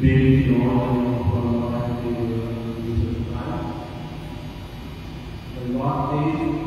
Praise the Lord from our Lord Jesus Christ. The Lord says,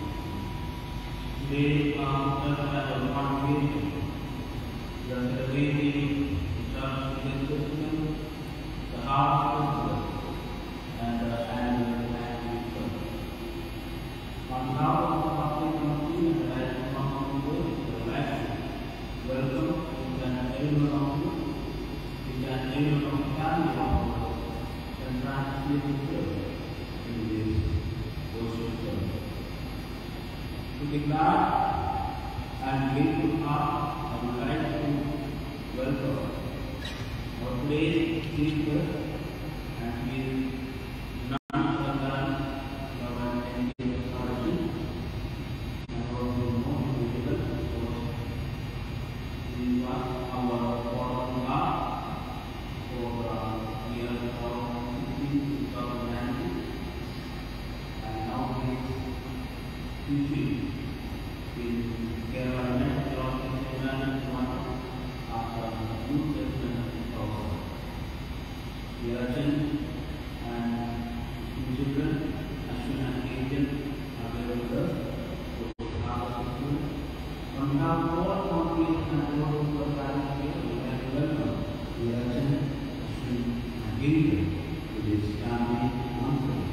today comes just as a congregation. We are celebrating the church Christmas, the heart of and the annual Church. On behalf of the Catholic Community and the Latin Community, the Latin, welcome to everyone of you. And everyone of the family of us can translate in this worship service. With a glad and grateful heart, I would like to welcome our today's speaker, and he is none other than our NGO authority, and also known to the because he was our foreign God. For year 2015, 2019, and now he is teaching in Kerala, one after New Testament also. The urgent and children, Ashwin and Angel are there with us. So, on behalf of all countries and all who are gathered here, we like to welcome the urgent and Angel to this family conference.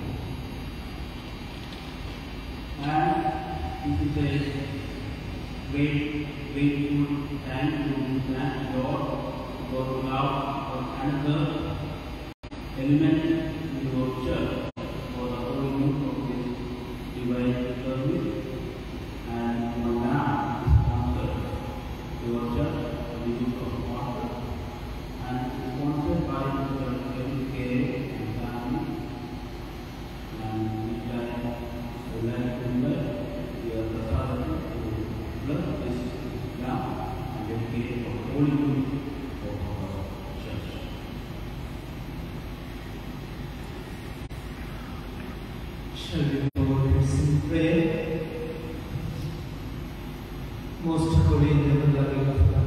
And this is a grateful thank you, Lord, for love for another element in your church for the whole youth of this divine service, and for now is sponsored your church, the youth of water, and sponsored by the LK and family, and we try to remember the authority to bless this now and dedicate for holy youth of our church. Shall we go in prayer? Most holy and ever-loving Father,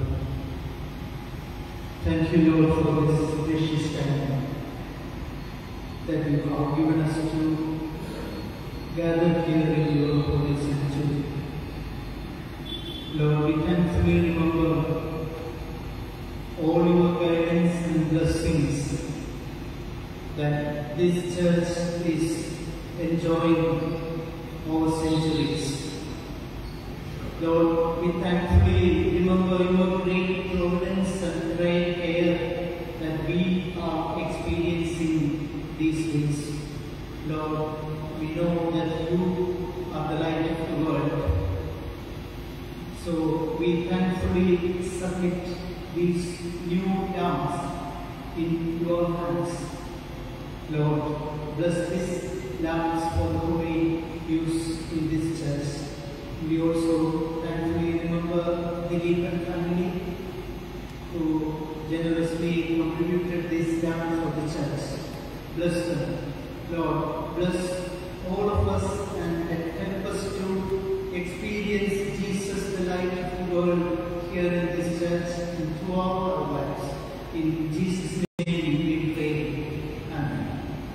thank you, Lord, for this precious time that you have given us to gather here in your holy sanctuary. Lord, we thankfully remember all your guidance and blessings that this church is enjoying over centuries. Lord, we thankfully remember your great providence and great care that we are experiencing these days. Lord, we know that you are the light of the world. So we thankfully submit these new lamps in your hands. Lord, bless these lamps for the holy use in this church. We also thankfully remember the Deepan family who generously contributed these lamps for the church. Bless them. Lord, bless all of us and help us to experience Jesus, the light of the world, here in this church and throughout our lives. In Jesus' name we pray. Amen.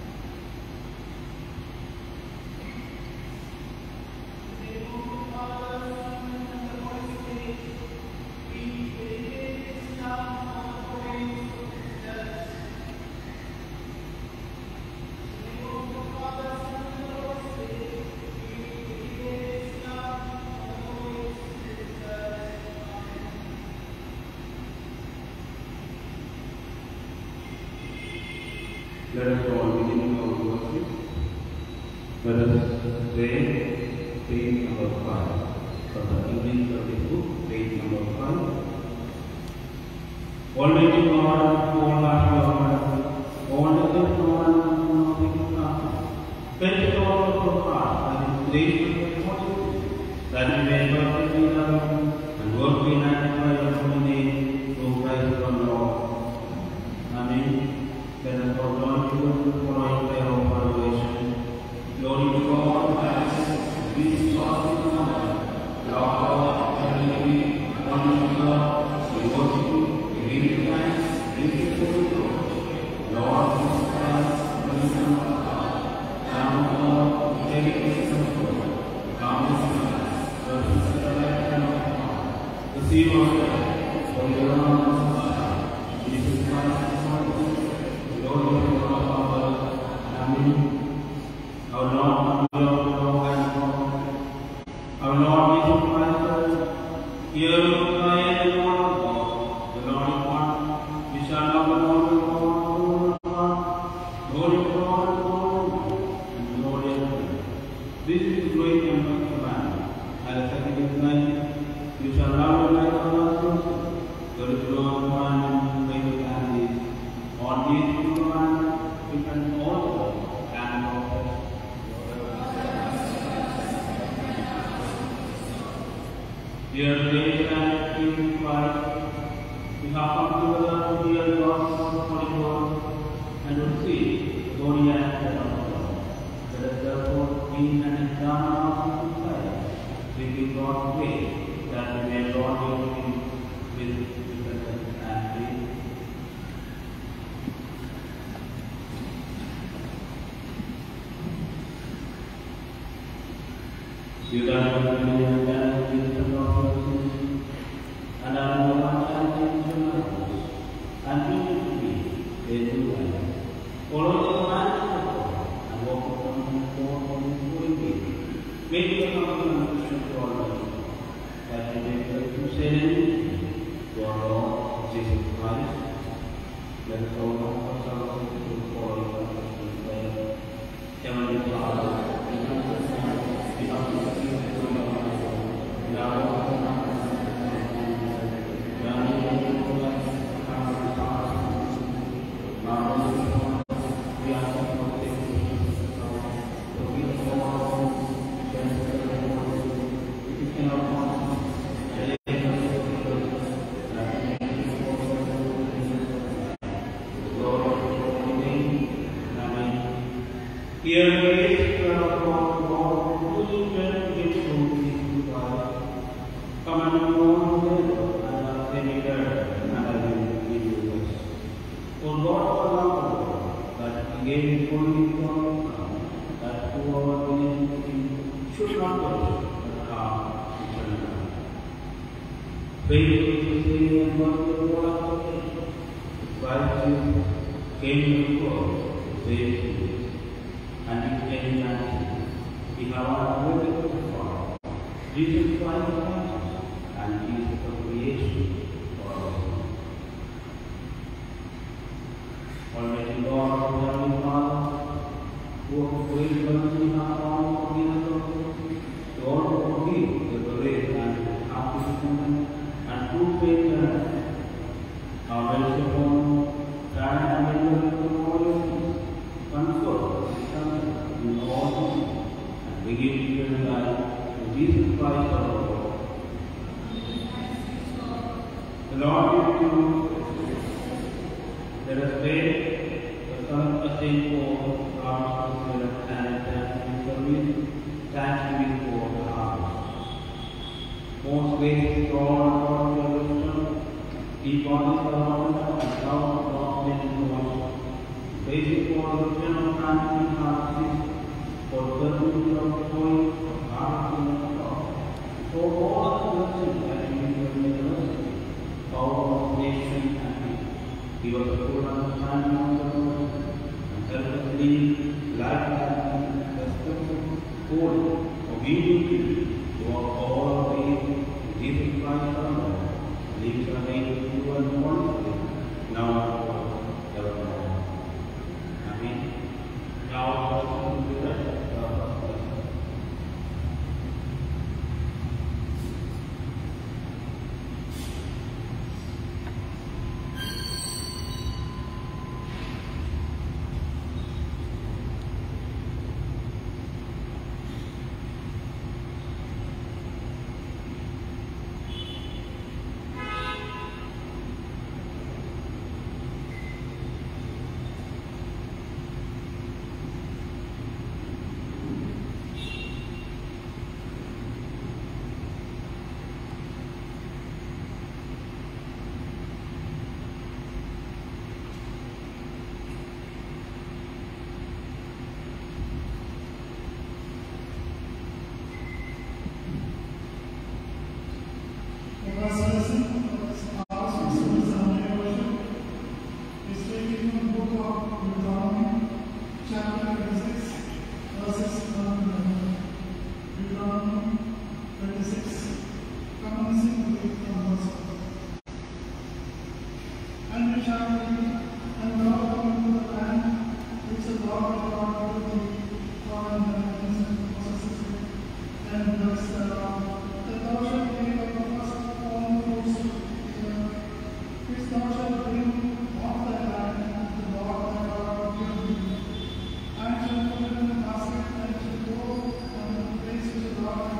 Let us all begin our worship. Let us pray page number 5 from the English of the book, page number 5. Almighty God, all our all the good God, thank you, Lord, for God, and His grace and mercy, that we may perfectly love and work in magnify your holy name through Christ our Lord. Amen. Let us go on to the following prayer of adoration. Glory to God, and peace of the Lord, Lord, heavenly, wonderful God, we worship you, we give you thanks, we give you glory. have come together to hear God's holy word and to see the glory and the of God. Let us therefore be and examine ourselves inside, seeking God's grace, that we may adorn Him with repentance and faith. You guys are going to be and I know one time and you to be a new life. Follow the commands of God and walk upon His way. Make the commandment to all of you, that you may to say to our Lord Jesus Christ. Let us all offer ourselves to follow the prayer. Heavenly Father, Jesus Christ and Jesus of creation for us. Almighty God, Heavenly Father, who of great mercy have found forgiveness of sins, to all forgive the grace and happy repentance and true faith and our welcome, grant and enable the glorious comfort in all things and begin to life. Jesus Christ our Lord. The Lord be with you. Let us pray the Son of Saint Paul, our Spirit and service, thanksgiving for the harvest. Most gracious God, your wisdom, keep on this government and love of God in the world. Praise you for the wisdom of Francis and Francis, for the pursuit of joy, for all the blessings that you give in the university, power of nation and people. Give us a full understanding of the word and help us live life and respectful, holy, obedient to all the ways Jesus Christ our Lord. Leaves our name to you and one now and forever. Amen. Now, we will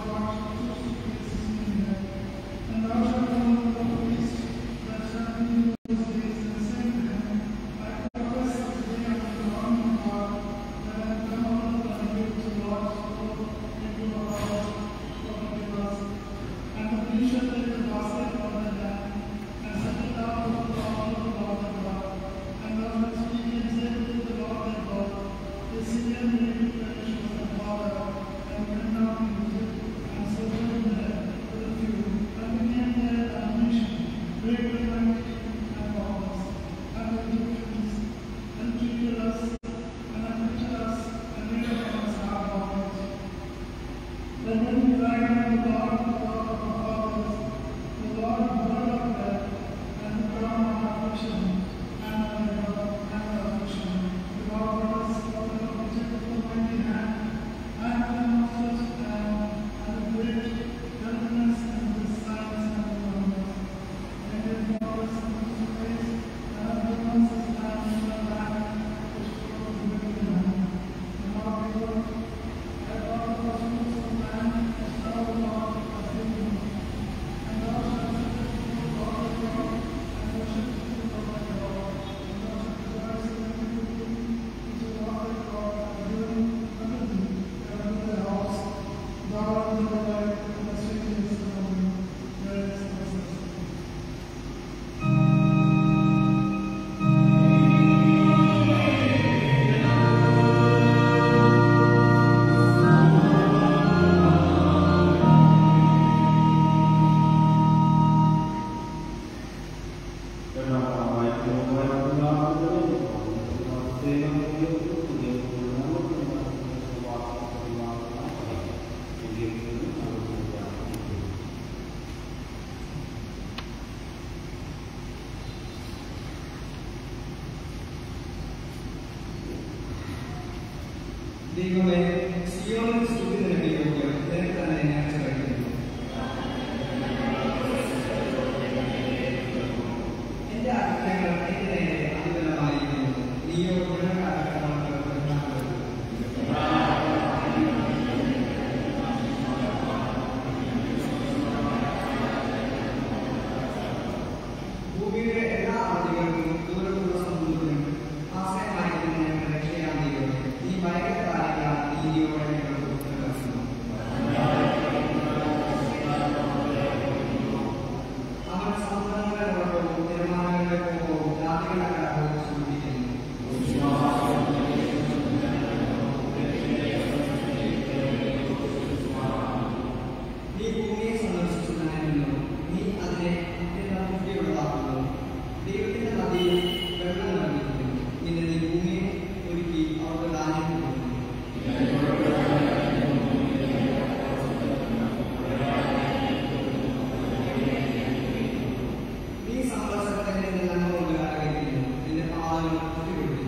and thou shalt come to the priest that shall be ദൈവമേ, സിയോനിൽ സ്തുതി നൽകിയവർക്ക് നിനക്ക് തന്നെ ഞാൻ ചോദിക്കുന്നു. എന്റെ അകൃത്യങ്ങൾ എന്റെ നേരെ അതിബലമായിരിക്കുന്നു. നീയോ ഗുണകാരകൾക്ക് ഭൂമിയുടെ എല്ലാ ആദികൾക്കും ദൂരമുള്ള സമുദ്രത്തിനും ആശ്രയമായിരിക്കുന്ന ഞങ്ങളുടെ രക്ഷയാന്തികൾ ഈ ഭയങ്കരമായ നീതിയോടെ ഞങ്ങൾ ഉത്തരവാദിക്കുന്നു. അവൻ സമുദ്രങ്ങളുടെ ഓട്ടവും തീരുമാനങ്ങളുടെ കോപവും ജാതികളുടെ കലഹവും സൂചിപ്പിക്കുന്നു. നീ ഭൂമിയെ സന്ദർശിച്ചു നനയുന്നു. നീ അതിനെ മുട്ടിയുള്ളതാക്കുന്നു. ദൈവത്തിന്റെ നദിയിൽ വെള്ളം നിറഞ്ഞിരിക്കുന്നു. നിന്റെ നീ ഭൂമിയെ ഒരുക്കി അവർക്ക് ധാന്യം കൊടുക്കുന്നു. നീ സമ്പത്സരത്തെ നിന്റെ നന്മ കൊണ്ട് അലങ്കരിക്കുന്നു. നിന്റെ പാതകൾ കുത്തിക്കൊടുക്കുന്നു.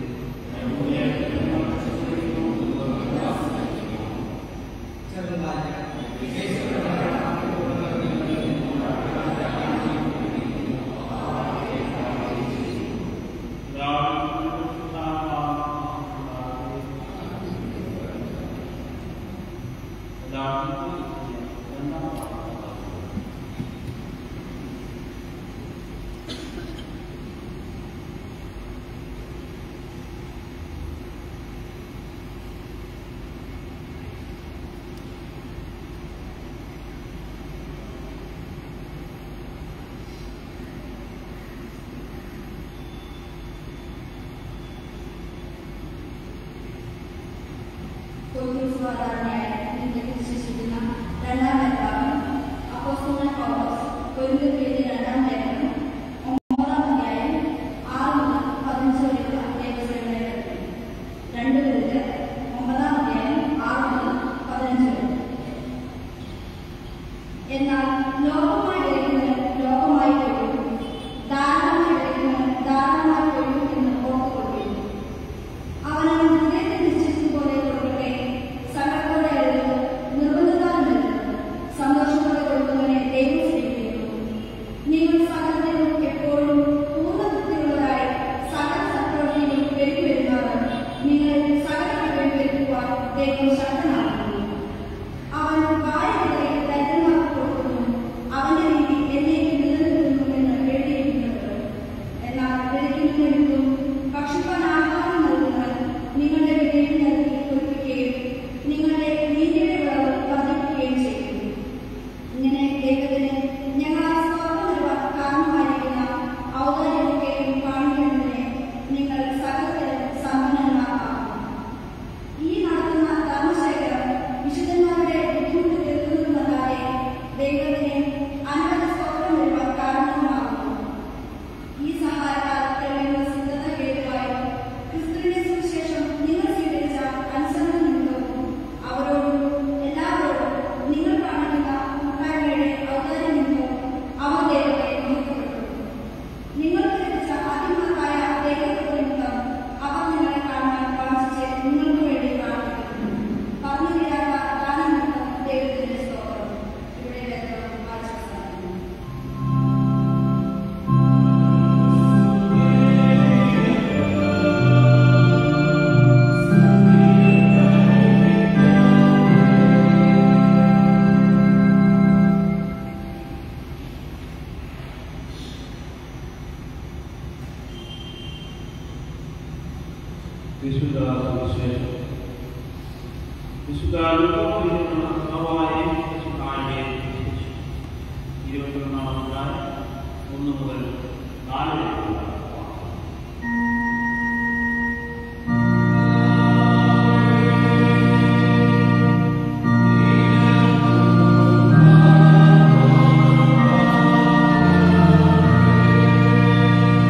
ചെറുതായി എന്നാൽ ലോകമായി ലോകമായി കൊള്ളും, ദാനമായി ദാനമായി കൊള്ളും എന്ന് ഓർത്തുകൊള്ളുന്നു. അവനവൻ ഹൃദയത്തിൽ നിശ്ചയിച്ചത് പോലെ കൊടുക്കട്ടെ. സകലത്തോടെ അരുത്, നിർബന്ധത്താൽ സന്തോഷത്തോടെ കൊടുക്കുന്നവനെ ദൈവം സ്വീകരിക്കുന്നു. നിങ്ങൾ സകലത്തിലും എപ്പോഴും പൂർണ്ണതൃപ്തിയുള്ളവരായി സകല സത്പ്രവൃത്തിയിലും പെരുകി വരുന്നവർ നിങ്ങൾ സകല കഴിവ് പെരുക്കുവാൻ ദൈവം ശക്തനാക്കുന്നു. അവൻ വായകളെ ദരിദ്രന്മാർക്ക് കൊടുക്കുന്നു. അവന്റെ നീതി എന്നേക്കും നിലനിൽക്കുന്നു എന്ന് എഴുതിയിരിക്കുന്നത്. എന്നാൽ ദരിദ്രനും ഭക്ഷിപ്പാൻ ആഹാരം നൽകുന്നവൻ നിങ്ങളുടെ വിലയിൽ നൽകി കൊടുക്കുകയും നിങ്ങളുടെ നീതിയുടെ വിളവ് വർദ്ധിക്കുകയും ചെയ്യുന്നു. ഇങ്ങനെ ദൈവത്തിന് ഞങ്ങളാൽ സ്തോത്രം നൽകുവാൻ കാരണമായിരിക്കുന്ന ഔദാര്യമൊക്കെയും കാണിക്കുന്നതിനെ നിങ്ങൾ സകലത്തിലും സമ്പന്നന്മാരാക്കുന്നു. ഈ നടത്തുന്ന ധർമ്മശേഖരം വിശുദ്ധന്മാരുടെ ബുദ്ധിമുട്ട് തീർക്കുന്നതല്ലാതെ ദൈവത്തിന് അനവധി സ്തോത്രം നൽകുവാൻ കാരണമാകുന്നു. ഈ സഹായകാലത്തുള്ള സിദ്ധത ഹേതുവായി ക്രിസ്തുവിന്റെ സുവിശേഷം നിങ്ങൾ സ്വീകരിച്ച അനുസരണ നിമിത്തവും അവരോടും എല്ലാവരോടും നിങ്ങൾ കാണിക്കുന്ന കൂട്ടായ്മയുടെ ഔദാര്യ നിമിത്തവും അവർ ദൈവത്തെ മഹത്വപ്പെടുത്തുന്നു. നിങ്ങൾക്ക് ലഭിച്ച അതിമഹത്തായ ദൈവത്വ നിമിത്തം അവർ നിങ്ങളെ കാണാൻ വാഞ്ചിച്ച് നിങ്ങൾക്ക് വേണ്ടി പ്രാർത്ഥിക്കുന്നു. പറഞ്ഞു തീരാത്ത ദാനം നിമിത്തം ദൈവത്തിന്റെ സ്തോത്രം. ഇവിടെ വേദം വായിച്ചു സാധിക്കുന്നു. ഒന്ന് മുതൽ 4 വരെയുള്ള ും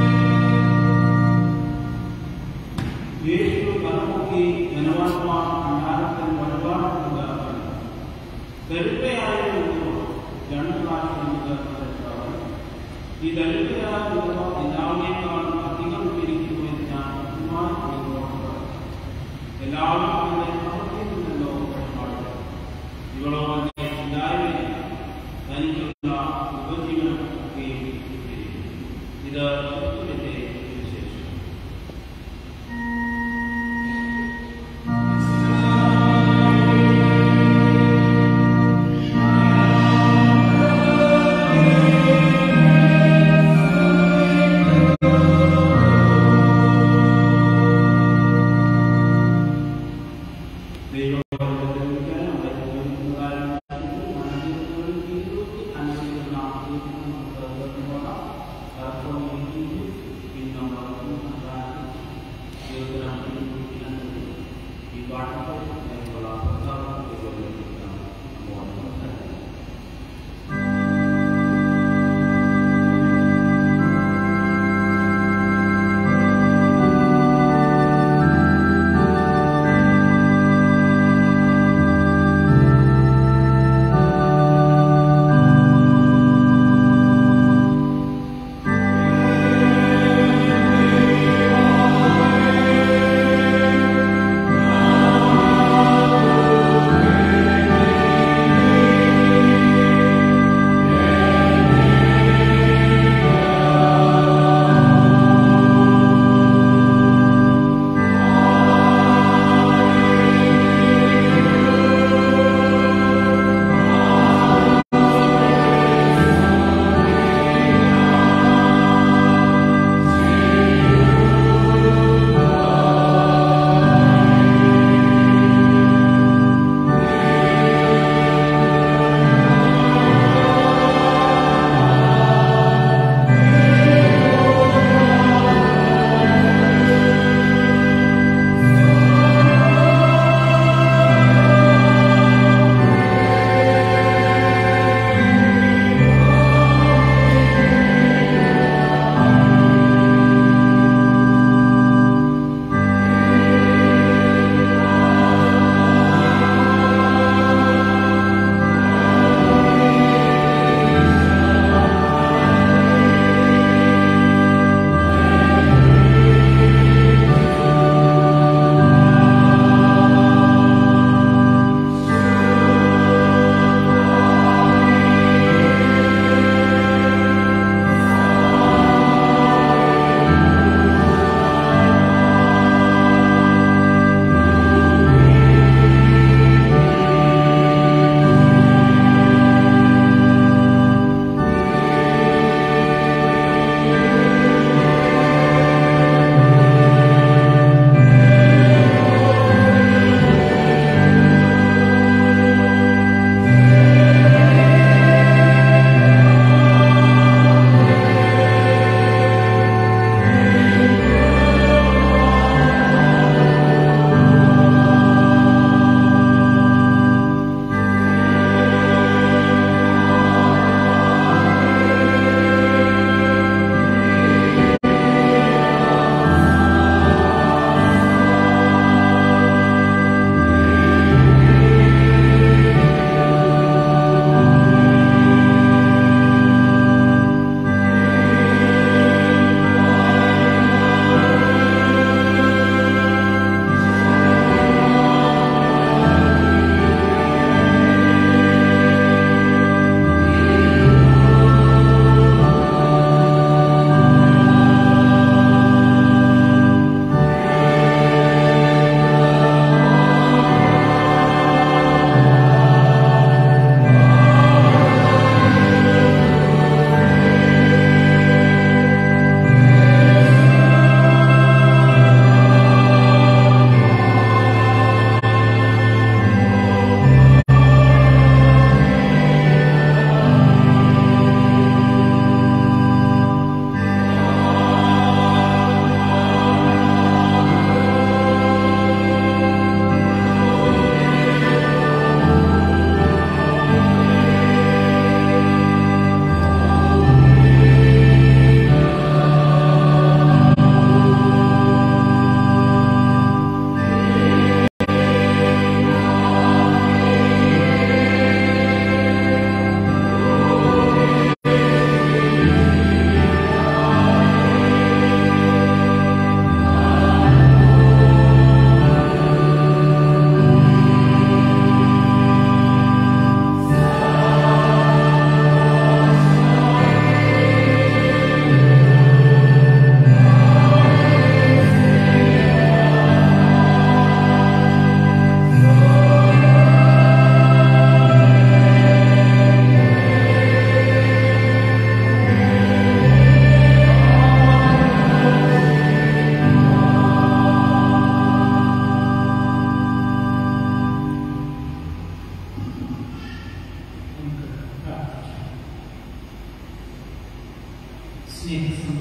Thank you.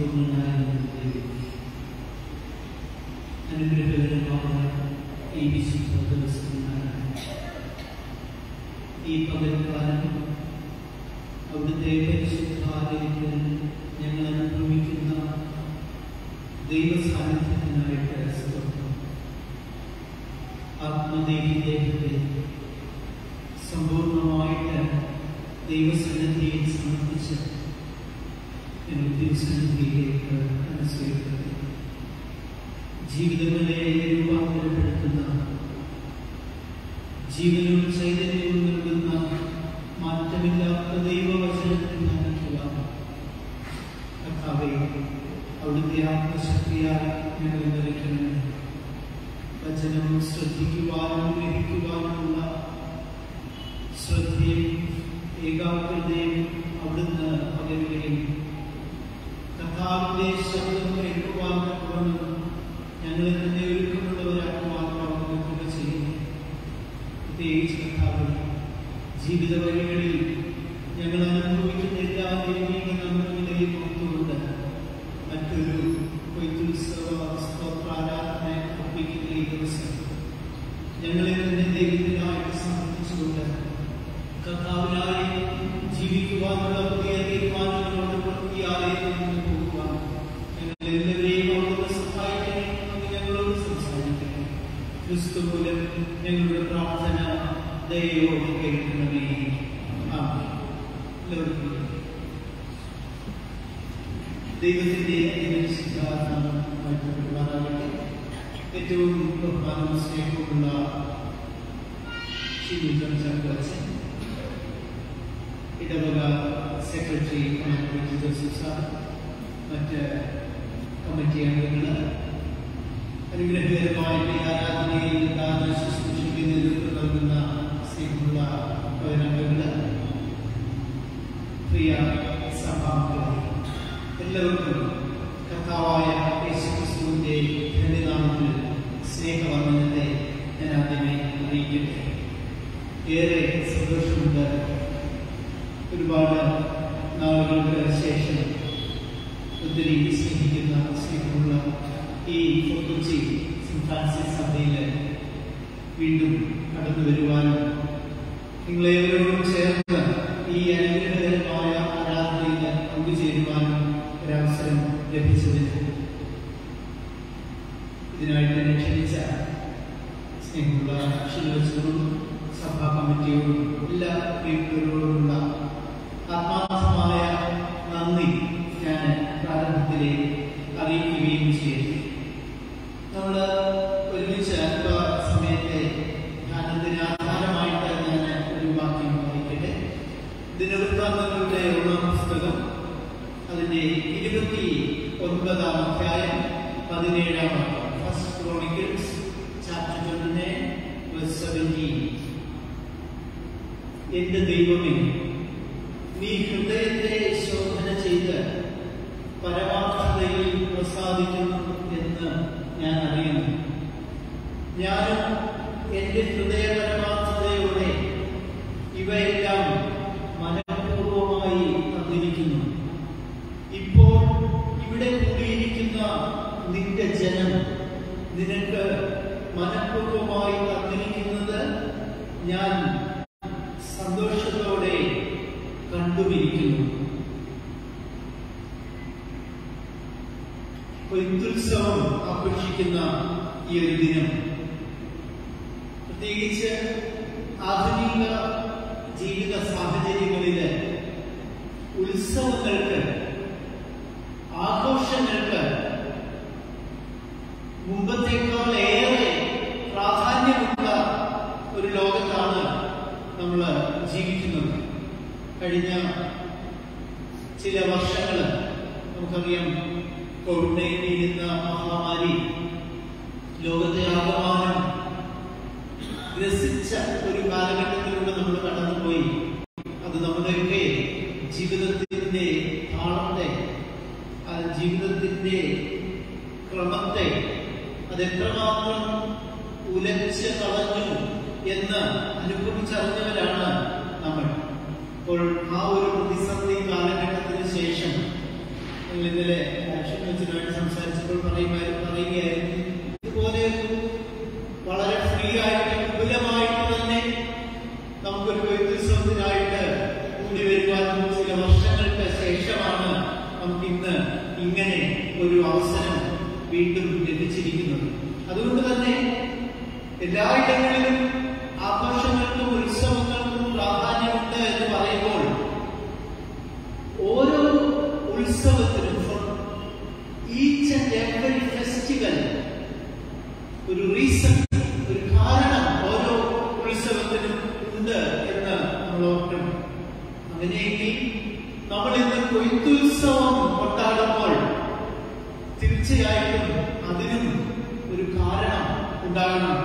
അനുഗ്രഹകരമായ ഈ വിശുദ്ധ ദിവസത്തിനാണ് ഈ പകൽക്കാലം അവിടുത്തെ പരിശുദ്ധാലയത്തിൽ ഞങ്ങൾ അനുഭവിക്കുന്ന ദൈവസാന്നിധ്യത്തിനായിട്ട് സ്തോത്രം. ആത്മദേഹിദേഹത്തെ സമ്പൂർണമായിട്ട് ദൈവസന്നിധിയിൽ സമർപ്പിച്ച് ഞങ്ങൾ തിരുസന്നിധിയിലേക്ക് അനുസരിക്കുന്നത് ജീവിതങ്ങളെ രൂപാന്തരപ്പെടുത്തുന്ന ജീവനും ചൈതന്യവും നൽകുന്ന മാറ്റമില്ലാത്ത ദൈവവചനത്തിൽ നയിക്കുവാൻ കർത്താവേ അവിടുത്തെ ആത്മശക്തിയാൽ ഞങ്ങൾ നിറയ്ക്കണം. വചനം ശ്രദ്ധിക്കുവാനും ഗ്രഹിക്കുവാനുമുള്ള ശ്രദ്ധയും ഏകാഗ്രതയും അവിടുന്ന് പകരുകയും കർത്താവിന്റെ ശബ്ദം കേൾക്കുവാൻ തക്കവണ്ണം ഞങ്ങളെ തന്നെ ഒരുക്കമുള്ളവരാക്കുവാൻ അവിടുന്ന് ചെയ്യുന്നു. പ്രത്യേകിച്ച് കർത്താവ് ജീവിത വഴികളിൽ ഞങ്ങൾ അനുഭവിക്കുന്ന എല്ലാ ദൈവിക നന്മകളെയും ഓർത്തുകൊണ്ട് മറ്റൊരു കൊയ്ത്തുത്സവ സ്തോത്രാരാധന അർപ്പിക്കുന്ന ഈ ദിവസം ഞങ്ങളെ തന്നെ ദൈവത്തിനായിട്ട് സമർപ്പിച്ചുകൊണ്ട് കർത്താവിനായി ജീവിക്കുവാനുള്ള പുതിയ തീരുമാനങ്ങളോട് പ്രത്യാലയത്തിൽ നിന്ന് പോകുവാൻ ഞങ്ങൾ എല്ലാവരെയും അവിടുന്ന് സഹായിക്കണമെന്ന് ഞങ്ങളോട് സംസാരിക്കണം. ക്രിസ്തു മൂലം ഞങ്ങളുടെ പ്രാർത്ഥന ദയയോടെ കേൾക്കണമേ. ദൈവത്തിന്റെ വാഴ്ത്തപ്പെടുവാനാകട്ടെ. ഏറ്റവും ബഹുമാനവും സ്നേഹവുമുള്ള ചർച്ച ഇടവക സെക്രട്ടറി ജോസഫ് സാർ, മറ്റ് കമ്മിറ്റി അംഗങ്ങൾ, അനുഗ്രഹകരമായ ആരാധനയിൽ ശുശ്രൂഷയ്ക്ക് നേതൃത്വം നൽകുന്ന സ്നേഹമുള്ള പൗരാംഗങ്ങൾ, പ്രിയ സഭാംഗങ്ങൾ, എല്ലാവർക്കും കർത്താവായ യേശുക്രിസ്തുവിന്റെ ധന്യനാമത്തിൽ സ്നേഹവന്ദനത്തെ ഞാൻ ആദ്യമേ അറിയിക്കട്ടെ. ഏറെ സന്തോഷമുണ്ട്. ഒരുപാട് നാളുകൾക്ക് ശേഷം ഒത്തിരി സ്നേഹിക്കുന്ന സ്നേഹമുള്ള ഈ കൊച്ചി സെന്റ് ഫ്രാൻസിസ് സഭയിൽ വീണ്ടും കടന്നു വരുവാനും നിങ്ങളേവരോടും ചേർന്ന് ഈ അനുഗ്രഹകരമായ ആരാധനയിൽ പങ്കുചേരുവാനും ഒരവസരം ലഭിച്ചതിന് ഇതിനായിട്ട് എന്നെ ക്ഷണിച്ച സ്നേഹമുള്ള ഷിലോച്ചനോടും സഭാ കമ്മിറ്റിയോടും എല്ലാ പ്രിയപ്പെട്ടവരോടുമുള്ള ആത്മാർത്ഥമായ നന്ദി ഞാൻ പ്രാരംഭത്തിലെ അറിയിക്കുകയും ചെയ്തു. നമ്മൾ ഒരുമിച്ച് സമയത്തെ ധ്യാനത്തിന് ആധാരമായിട്ട് ഞാൻ ഒരു വാക്യം വായിക്കട്ടെ. ദിനവൃത്താന്തങ്ങളുടെ 1-ാം പുസ്തകം അതിന്റെ 29-ാം അധ്യായം 17-ാം വാക്യം. First Chronicles chapter 29 verse 17. എന്റെ ദൈവമേ, നീ ഹൃദയത്തെ ശോധന ചെയ്ത് പരമാർത്ഥതയിൽ പ്രസാദിക്കുന്നു എന്ന് ഞാൻ അറിയുന്നു. ഞാനും എന്റെ ഹൃദയ പരമാർത്ഥതയോടെ ഇവയെല്ലാം മനഃപൂർവമായി തന്നിരിക്കുന്നു. ഇപ്പോൾ ഇവിടെ കൂടിയിരിക്കുന്ന നിന്റെ ജനം നിനക്ക് മനഃപൂർവമായി തന്നിരിക്കുന്നത് ഞാൻ സന്തോഷത്തോടെ കണ്ടുപിടിക്കുന്നു. കൊയ്ത്തുത്സവം ആഘോഷിക്കുന്ന ഈ ഒരു ദിനം, പ്രത്യേകിച്ച് ആധുനിക ജീവിത സാഹചര്യങ്ങളില് ഉത്സവങ്ങൾക്ക്, ആഘോഷങ്ങൾക്ക് മുമ്പത്തേക്കാൾ ഏറെ പ്രാധാന്യമുള്ള ഒരു ലോകത്താണ് നമ്മൾ ജീവിക്കുന്നത്. കഴിഞ്ഞ ചില വർഷങ്ങൾ നമുക്കറിയാം, കോവിഡ്-19 എന്ന മഹാമാരി ലോകത്തെ ആകമാനം ഗ്രസിച്ച ഒരു കാലഘട്ടത്തിലൂടെ നമ്മൾ കടന്നുപോയി. അത് നമ്മുടെയൊക്കെ ജീവിതത്തിന്റെ താളത്തെ, ജീവിതത്തിന്റെ ക്രമത്തെ അതെത്രമാത്രം ഉലച്ച് കളഞ്ഞു എന്ന് അനുഭവിച്ചറിഞ്ഞവരാണ് നമ്മൾ. അപ്പോൾ ആ ഒരു പ്രതിസന്ധി കാലഘട്ടത്തിന് ശേഷം ഇന്നലെ അച്ഛനുമായിട്ട് സംസാരിച്ചപ്പോൾ പറയുകയായിരുന്നു, ഇതുപോലെ വളരെ ഫ്രീ ആയിട്ട് വിപുലമായിട്ട് തന്നെ നമുക്കൊരു വ്യക്തിത്വത്തിനായിട്ട് കൂടി വരുവാനും ചില വർഷങ്ങൾക്ക് ശേഷമാണ് നമുക്കിന്ന് ഇങ്ങനെ ഒരു അവസരം വീണ്ടും ലഭിച്ചിരിക്കുന്നത്. അതുകൊണ്ട് തന്നെ എല്ലായിടങ്ങളിലും ആഘോഷങ്ങൾക്കും ഉത്സവങ്ങൾക്കും പ്രാധാന്യമുണ്ട് എന്ന് പറയുമ്പോൾ ഓരോ ഉത്സവത്തിനും ഈച്ച് ആൻഡ് എവറി ഫെസ്റ്റിവൽ ഒരു റീസൺ, ഒരു കാരണം ഓരോ ഉത്സവത്തിനും ഉണ്ട് എന്ന് നമ്മൾ ഓർക്കണം. അങ്ങനെയെങ്കിൽ നമ്മൾ ഇന്ന് കൊയ്ത്തുത്സവം കൊണ്ടാടുമ്പോൾ തീർച്ചയായിട്ടും അതിനും ഒരു കാരണം ഉണ്ടാകണം.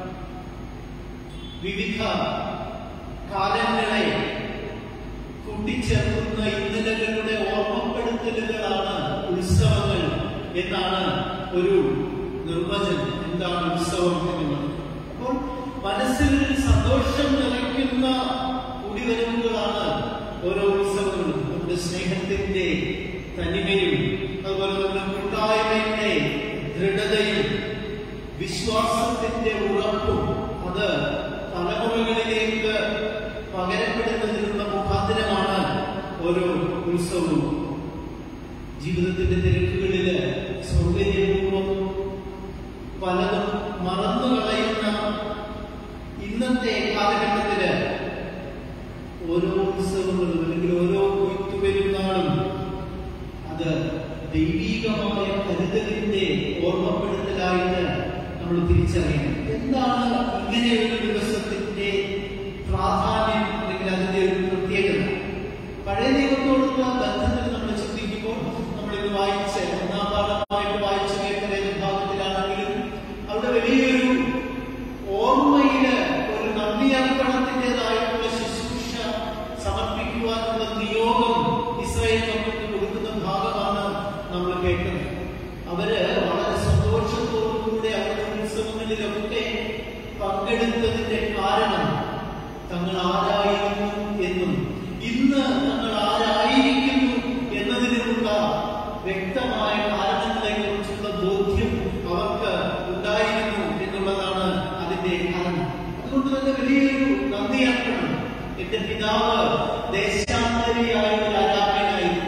വിവിധ കാലങ്ങളെ കൂട്ടിച്ചേർക്കുന്ന ഇന്നലകളുടെ ഓർമ്മപ്പെടുത്തലുകളാണ് ഉത്സവങ്ങൾ എന്നാണ് ഒരു നിർവചനം. എന്താണ് ഉത്സവം എന്നുള്ളത്? അപ്പോൾ മനസ്സിൽ സന്തോഷം നിറയ്ക്കുന്ന കൂടിവരവുകളാണ് ഓരോ ഉത്സവങ്ങളും. നമ്മുടെ സ്നേഹത്തിന്റെ തനിമയും അതുപോലെ നമ്മുടെ കൂട്ടായ്മയുടെ ദൃഢതയും വിശ്വാസത്തിന്റെ ഉറപ്പും അത് തലമുറകളിലേക്ക് പകരപ്പെടുന്നതിനുള്ള മുഖാന്തരമാണ് ഓരോ ഉത്സവവും. ജീവിതത്തിന്റെ തിരക്കുകളില് സൗകര്യപൂർവ്വം പലതും മറന്നു കളയുന്ന ഇന്നത്തെ കാലഘട്ടത്തില് ഓരോ ഉത്സവങ്ങളും അല്ലെങ്കിൽ ഓരോ കൊയ്ത്തുപെരുന്നാളും അത് ദൈവികമായ കരുതലിന്റെ ഓർമ്മപ്പെടുത്തലായിട്ട് നമ്മൾ തിരിച്ചറിയണം. എന്താണ് ഇങ്ങനെ ഒരു ദിവസത്തിന്റെ പ്രാധാന്യം അല്ലെങ്കിൽ അതിന്റെ ഒരു പ്രത്യേകത? പഴയ നിയമത്തോടുള്ള ബന്ധത്തിൽ നമ്മൾ ചിന്തിക്കുമ്പോൾ നമ്മളിത് വായിച്ച ഒന്നാം പാഠമായിട്ട് വായിച്ച വിഭാഗത്തിലാണെങ്കിലും അവിടെ വലിയൊരു ഓർമ്മയില് ഒരു നന്ദിയർപ്പണത്തിൻ്റെതായിട്ടുള്ള ശുശ്രൂഷ സമർപ്പിക്കുവാനുള്ള നിയോഗം ഇസ്രായേൽ മക്കൾക്ക് കൊടുക്കുന്ന ഭാഗമാണ് നമ്മൾ കേട്ടത്. അവര് വളരെ സന്തോഷത്തോടുകൂടെ അവരുടെ ഉത്സവങ്ങളിലൊക്കെ പങ്കെടുത്തതിന്റെ കാരണം തങ്ങൾ ആരായിരുന്നു എന്നും ഇന്ന് തങ്ങൾ ആരായിരിക്കുന്നു എന്നതിനുള്ള വ്യക്തമായ കാരണങ്ങളെ കുറിച്ചുള്ള ബോധ്യം അവർക്ക് ഉണ്ടായിരുന്നു എന്നുള്ളതാണ് അതിന്റെ കാരണം. അതുകൊണ്ട് തന്നെ വലിയൊരു നന്ദിയർപ്പണം. എന്റെ പിതാവ് ദേശാന്തരിയായ രാജാവിനായിരുന്നു.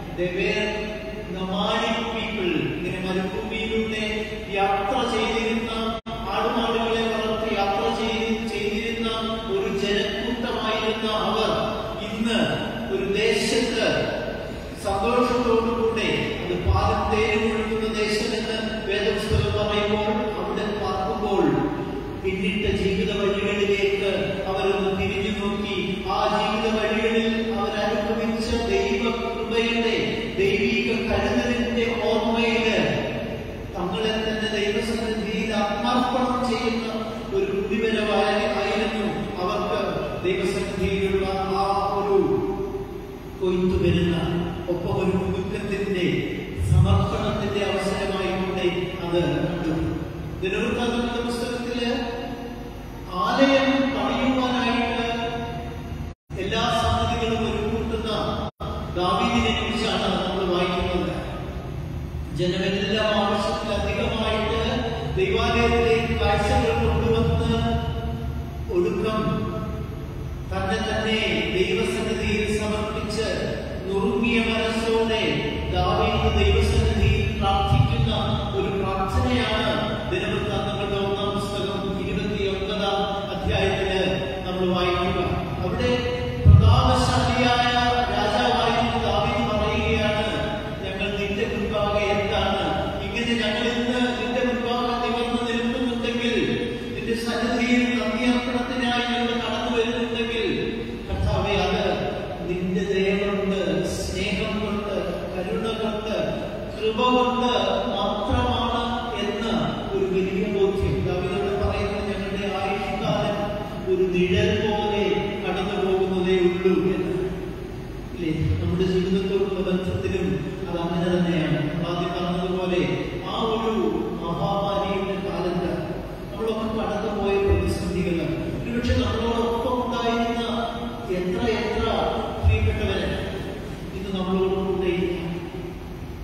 ഇങ്ങനെ മരുഭൂമിയിലൂടെ യാത്ര ചെയ്തിരുന്ന, ആടുമാടുകളെ വളർത്തി യാത്ര ചെയ്തിരുന്ന ഒരു ജനക്കൂട്ടമായിരുന്ന അവർ ഇന്ന് ഒരു ദേശത്ത് സന്തോഷത്തോടുകൂടെ, അത് പാലും തേനും ഒഴുകുന്ന ദേശമെന്ന് വേദപുസ്തകം പറയുമ്പോൾ അവിടെ പാർക്കുമ്പോൾ പിന്നിട്ട ജീവിത വഴികളിലേക്ക് അവരൊന്ന് തിരിഞ്ഞു നോക്കി. ആ ജീവിത വഴികളിൽ അവരനുഭവിച്ച ദൈവകൃപയുടെ ദൈവിക കരുതലിന്റെ ഓർമ്മയില് തങ്ങളെ തന്നെ ദൈവസന്നിധിയിൽ ആത്മാർപ്പണം ചെയ്യുന്ന ഒരു കുടിവരവായിരുന്നു അവർക്ക് ദൈവസന്നിധിയിലുള്ള ആ ഒരു കൊയ്ത്തു വരുന്ന ഒപ്പം ഒരു പുതുക്കത്തിന്റെ സമർപ്പണത്തിന്റെ അവസരമായിക്കൂടെ അത് കണ്ടു. ദിനവൃത്താന്തങ്ങളുടെ പുസ്തകത്തില് ആലയം പണിയുവാനായിട്ട് എല്ലാ സംഗതികളും ഒരുക്കൂട്ടുന്ന ദാവീദിനെ കുറിച്ചാണ് നമ്മൾ വായിക്കുന്നത്. ജനമെല്ലാം ആവശ്യത്തിലധികമായിട്ട് ദൈവാലയത്തിലേക്ക് കാഴ്ചകൾ കൊണ്ടുവന്ന് ഒടുക്കം തന്നെ ദൈവസന്നിധിയിൽ സമർപ്പിച്ച് നുറുങ്ങിയ മനസ്സോടെ ദാവീദ് ദൈവസന്നിധിയിൽ പ്രാർത്ഥിക്കുന്ന ഒരു പ്രാർത്ഥനയാണ് ദിനവൃത്താന്തങ്ങളുടെ 1-ാം പുസ്തകം 29-ാം അധ്യായത്തില് നമ്മൾ വായിക്കുക. അവിടെ പ്രതാപശാലിയായ രാജാവായിരുന്ന ദാവീദ് പറയുകയാണ്, ഞങ്ങൾ നിന്റെ മുൻപാകെ എന്താണ് ഇങ്ങനെ ഞങ്ങൾ ഇന്ന് നിന്റെ മുൻപാകെ നിവർന്നു നിൽക്കുന്നുണ്ടെങ്കിൽ, നിന്റെ സന്നിധിയിൽ നന്ദിയർപ്പണത്തിനായി ഞങ്ങൾ കടന്നു വരുന്നുണ്ടെങ്കിൽ കർത്താവേ, അത് നിന്റെ ദയ കൊണ്ട്, സ്നേഹം കൊണ്ട്, കരുണ കൊണ്ട്, കൃപ കൊണ്ട് മാത്രമാണ് എന്ന ഒരു വലിയ ബോധ്യം. ദാവീദ് പറയുന്നത് ഞങ്ങളുടെ ആയുഷ്കാലം ഒരു നിഴൽ പോലെ കടന്നു പോകുന്നതേ ഉള്ളൂ എന്ന്. ഇല്ലേ? നമ്മുടെ ജീവിതത്തോടുള്ള ബന്ധത്തിലും അത് അങ്ങനെ തന്നെയാണ്. ആദ്യം പറഞ്ഞതുപോലെ ആ ഒരു മഹാമാരിയുടെ കാലത്ത് നമ്മളൊക്കെ കടന്നുപോയ പ്രതിസന്ധികൾ, ഒരുപക്ഷെ നമ്മളോടൊപ്പം ഉണ്ടായിരുന്ന എത്ര പ്രിയപ്പെട്ടവരെ ഇന്ന് നമ്മളോടുകൂടെ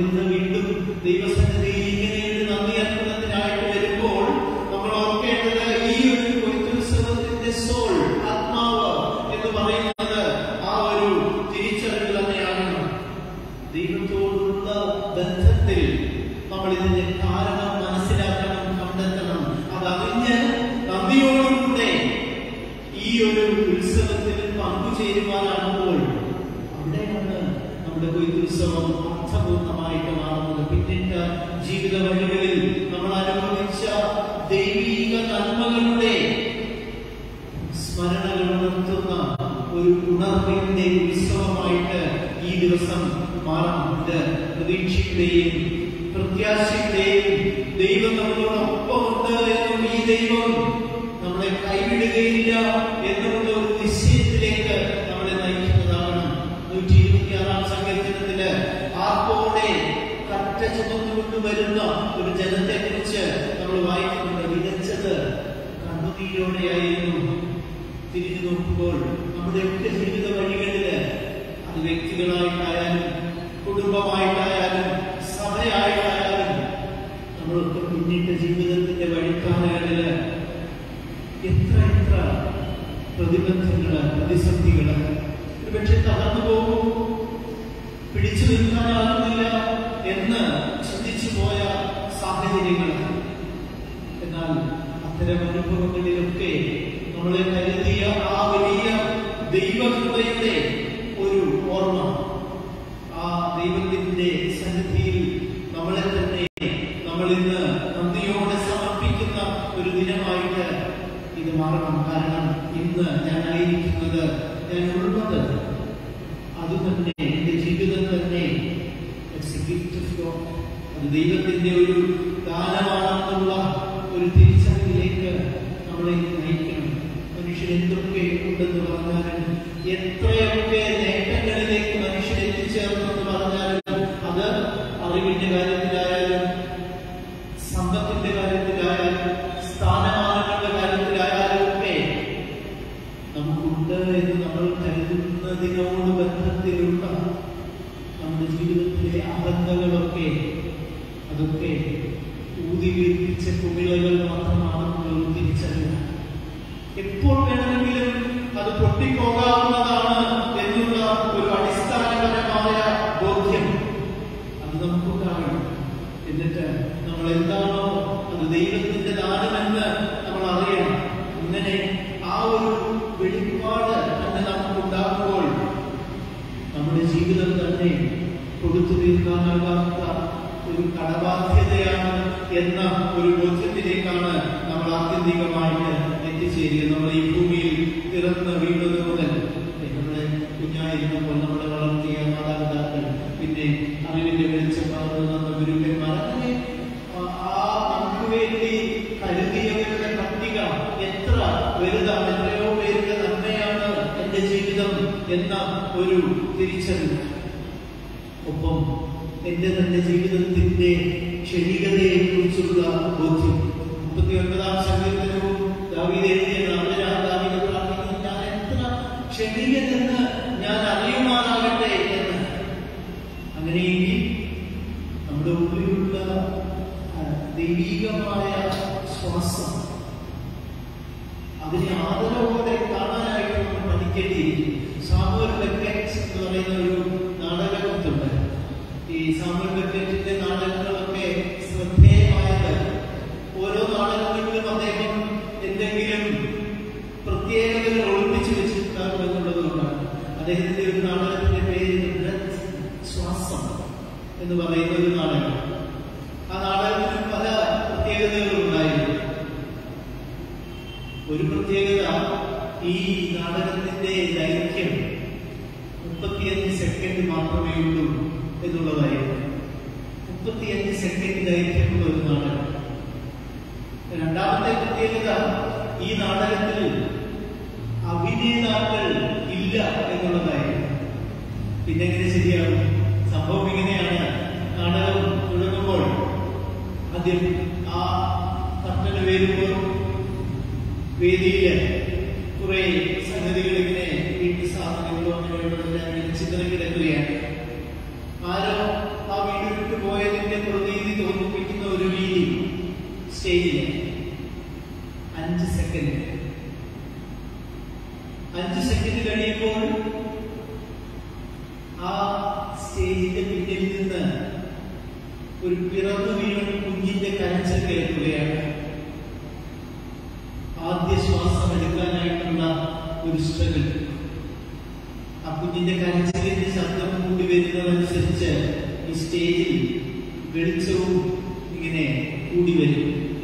ഇന്ന് വീണ്ടും ദൈവസന്നിധിയിൽ ഇങ്ങനെ ഒരു നന്ദി അർപ്പണത്തിനായിട്ട് വരുമ്പോൾ നമ്മൾ ഓർക്കേണ്ടത് ഈ ഒരു കൊയ്ത്തുത്സവത്തിന്റെ സോൾ, ആത്മാവ് എന്ന് പറയുന്നത് ആ ഒരു തിരിച്ചറിവ് തന്നെയാണ്. ദൈവത്തോടുള്ള ബന്ധത്തിൽ നമ്മൾ ഇതിന്റെ കാരണം മനസ്സിലാക്കണം, കണ്ടെത്തണം. അതറിഞ്ഞ് നന്ദിയോടുകൂടെ ഈ ഒരു ഉത്സവത്തിൽ പങ്കുചേരുവാനാകുമ്പോൾ അവിടെയാണ് നമ്മുടെ കൊയ്ത്തുത്സവം അർത്ഥപൂർണമായിട്ട് മാറുന്നത്. പിന്നിട്ട ജീവിത വഴികളിൽ നമ്മൾ അനുഭവിച്ച ദൈവീക നന്മകളുടെ സ്മരണകൾ ഉണർത്തുന്ന ഒരു ഉണർവിന്റെ ഉത്സവമായിട്ട് ഈ ദിവസം മാറും. ഇത് പ്രതീക്ഷയുടെയും പ്രത്യാശയുടെയും ദൈവം നമ്മളോടൊപ്പമുണ്ട് എന്നും ഈ ദൈവം നമ്മളെ കൈവിടുകയില്ല എന്നുള്ള ഒരു നിശ്ചയത്തിലേക്ക് നമ്മളെ നയിക്കുന്നതാണ്. 126-ാം സങ്കീർത്തനത്തില് ആർപ്പോടെ കറ്റ ചുമന്നുകൊണ്ട് വരുന്ന ഒരു ജനത്തെ കുറിച്ച് നമ്മൾ വായിക്കുന്നുണ്ട്. വിതച്ചത് കണ്ണുനീരോടെയായിരുന്നു. തിരിഞ്ഞു നോക്കുമ്പോൾ നമ്മുടെയൊക്കെ ജീവിത വഴികളില് അത് വ്യക്തികളായിട്ടായാലും കുടുംബമായിട്ടായാലും സഭയായിട്ടായാലും നമ്മളൊക്കെ പിന്നിട്ട ജീവിതത്തിന്റെ വഴിക്കാലകളില് എത്ര പ്രതിബന്ധങ്ങള്, പ്രതിസന്ധികള്, ഒരുപക്ഷെ തകർന്നു പോകും, പിടിച്ചു നിൽക്കാനാകുന്നില്ല എന്ന് ചിന്തിച്ചു പോയ സാഹചര്യങ്ങൾ. എന്നാൽ അത്തരം അനുഭവങ്ങളിലൊക്കെ നമ്മളെ കരുതിയ ആ വലിയ ദൈവകൃപയുടെ ഒരു ഓർമ്മ, ആ ദൈവത്തിന്റെ സന്നിധിയിൽ നമ്മളെ തന്നെ നമ്മളിന്ന് നന്ദിയോടെ സമർപ്പിക്കുന്ന ഒരു ദിനമായിട്ട് ഇത് മാറണം. കാരണം ഇന്ന് ഞാനായിരിക്കുന്നത്, ഞാൻ ഉള്ളത്, അത് തന്നെ എന്റെ ജീവിതം തന്നെ അത് ദൈവത്തിന്റെ ഒരു ദാനമാണെന്നുള്ള ഒരു തിരിച്ചറിവിലേക്ക് നമ്മളെ നയിക്കണം. മനുഷ്യൻ എന്തൊക്കെ ഉണ്ടെന്ന് പറഞ്ഞാലും, എത്രയൊക്കെ നേട്ടങ്ങളിലേക്ക് മനുഷ്യൻ എത്തിച്ചേർന്നെന്ന് പറഞ്ഞാലും, അത് അറിവിന്റെ കാര്യത്തിലായാലും സമ്പത്തിന്റെ കാര്യത്തിലായാലും സ്ഥാനമാനങ്ങളുടെ കാര്യത്തിലായാലും ഒക്കെ നമുക്കുണ്ട് എന്ന് നമ്മൾ കരുതുന്നതിനോട് ബന്ധത്തിലുള്ള നമ്മുടെ ജീവിതത്തിലെ അബദ്ധങ്ങളൊക്കെ അതൊക്കെ ഊതിവീർപ്പിച്ച കുമിളകൾ മാത്രമാണെന്നുള്ള തിരിച്ചറിവ്. എപ്പോൾ വേണമെങ്കിലും അത് പൊട്ടിപ്പോകാവുന്നതാണ് എന്നുള്ള ഒരു അടിസ്ഥാനപരമായ ബോധ്യം അത് നമുക്കുണ്ടാകണം. എന്നിട്ട് നമ്മൾ എന്താണോ അത് ദൈവത്തിന്റെ ദാനമെന്ന് നമ്മൾ അറിയണം. ഇങ്ങനെ ആ ഒരു വെളിപ്പാട് തന്നെ നമുക്കുണ്ടാകുമ്പോൾ നമ്മുടെ ജീവിതം തന്നെ കൊടുത്തു തീർക്കാനാകാത്ത ഒരു കടബാധ്യതയാണ് എന്ന ഒരു ബോധ്യത്തിലേക്കാണ് നമ്മൾ ആത്യന്തികമായിട്ട് എത്തിച്ചേരുക. നമ്മൾ ഈ ഭൂമിയിൽ പിറന്ന് വീണത് മുതൽ നമ്മളെ കുഞ്ഞായിരുന്നപ്പോൾ നമ്മളെ വളർത്തിയ മാതാപിതാക്കൾ, പിന്നെ അറിവിന്റെ വെളിച്ചം പകർന്നു തന്ന ഗുരുക്കന്മാർ, അങ്ങനെ ആ നമുക്ക് വേണ്ടി കരുതിയവരുടെ പട്ടിക എത്ര വലുതാണ്. എത്രയോ പേരുടെ നന്മയാണ് എന്റെ ജീവിതം എന്ന ഒരു തിരിച്ചറിവ്. ഒപ്പം എന്റെ തന്നെ ജീവിതത്തിന്റെ ക്ഷണികതയെ കുറിച്ചുള്ള ബോധ്യം. 39-ാം സങ്കീർത്തനവും ദാവീദ് എഴുതിയതാണ്. ദാവീദ് പ്രാർത്ഥിക്കുന്നു, ഞാൻ എത്ര ക്ഷണികനെന്ന് ഞാൻ അറിയുമാറാകട്ടെ എന്ന്. അങ്ങനെയെങ്കിൽ നമ്മുടെ ഉള്ളിലുള്ള ദൈവികമായ ശ്വാസം അതിനെ ആദരവോടെ കാണാനായിട്ട് നമ്മൾ പഠിക്കേണ്ടിയിരിക്കും. സാമുവൽ ബെക്കറ്റ് എന്ന് പറയുന്ന ഒരു നാടകത്തുണ്ട്. ഈ സാമുവൽ ബെക്കറ്റിന്റെ നാടകങ്ങളൊക്കെ ശ്രദ്ധേയമായത് ഓരോ നാടകങ്ങളിലും അദ്ദേഹം എന്തെങ്കിലും പ്രത്യേകതകൾ ഒളിപ്പിച്ചു വെച്ചിട്ടുണ്ടാകും എന്നുള്ളതുകൊണ്ടാണ്. അദ്ദേഹത്തിന്റെ ഒരു നാടകത്തിന്റെ പേര് ശ്വാസം എന്ന് പറയുന്ന ഒരു നാടകം. ആ നാടകത്തിന് പല പ്രത്യേകതകളും ഉണ്ടായിരുന്നു. ഒരു പ്രത്യേകത, ഈ നാടകത്തിന്റെ ദൈർഘ്യം 35 സെക്കൻഡ് മാത്രമേ ഉള്ളൂ എന്നുള്ളതായിരുന്നു. 35 സെക്കൻഡ് ദൈർഘ്യമുള്ള ഒരു നാടകം. രണ്ടാമത്തെ പ്രത്യേകത, ഈ നാടകത്തിൽ അഭിനേതാക്കൾ ഇല്ല എന്നുള്ളതായിരുന്നു. പിന്നെ എങ്ങനെ ശരിയാകും? സംഭവം ഇങ്ങനെയാണ്. നാടകം തുടങ്ങുമ്പോൾ ആദ്യം ആ കർട്ടന് വരുമ്പോൾ വേദിയില് കുറെ സംഗതികൾ ഇങ്ങനെ വീട്ടു സാധനങ്ങളോ അങ്ങനെയുള്ള ചിത്രം കിടക്കുകയാണ്. ആരോ ആ വീട് വിട്ടു പോയതിന്റെ പ്രതീതി തോന്നിപ്പിക്കുന്ന ഒരു രീതി സ്റ്റേജില് 5 സെക്കൻഡ്. 5 സെക്കൻഡ് കഴിയുമ്പോൾ ആ സ്റ്റേജിന്റെ പിന്നിൽ നിന്ന് ഒരു പിറന്നു വീണ കുഞ്ഞിന്റെ കരച്ചിൽ കേൾക്കുകയാണ്. ആദ്യ ശ്വാസം എടുക്കാനായിട്ടുള്ള ഒരു സ്ട്രഗിൾ. ആ കുഞ്ഞിന്റെ കരച്ചിലിന്റെ ശബ്ദം കൂടി വരുന്നതനുസരിച്ച് ഈ സ്റ്റേജിൽ വെളിച്ചവും ഇങ്ങനെ കൂടി വരും.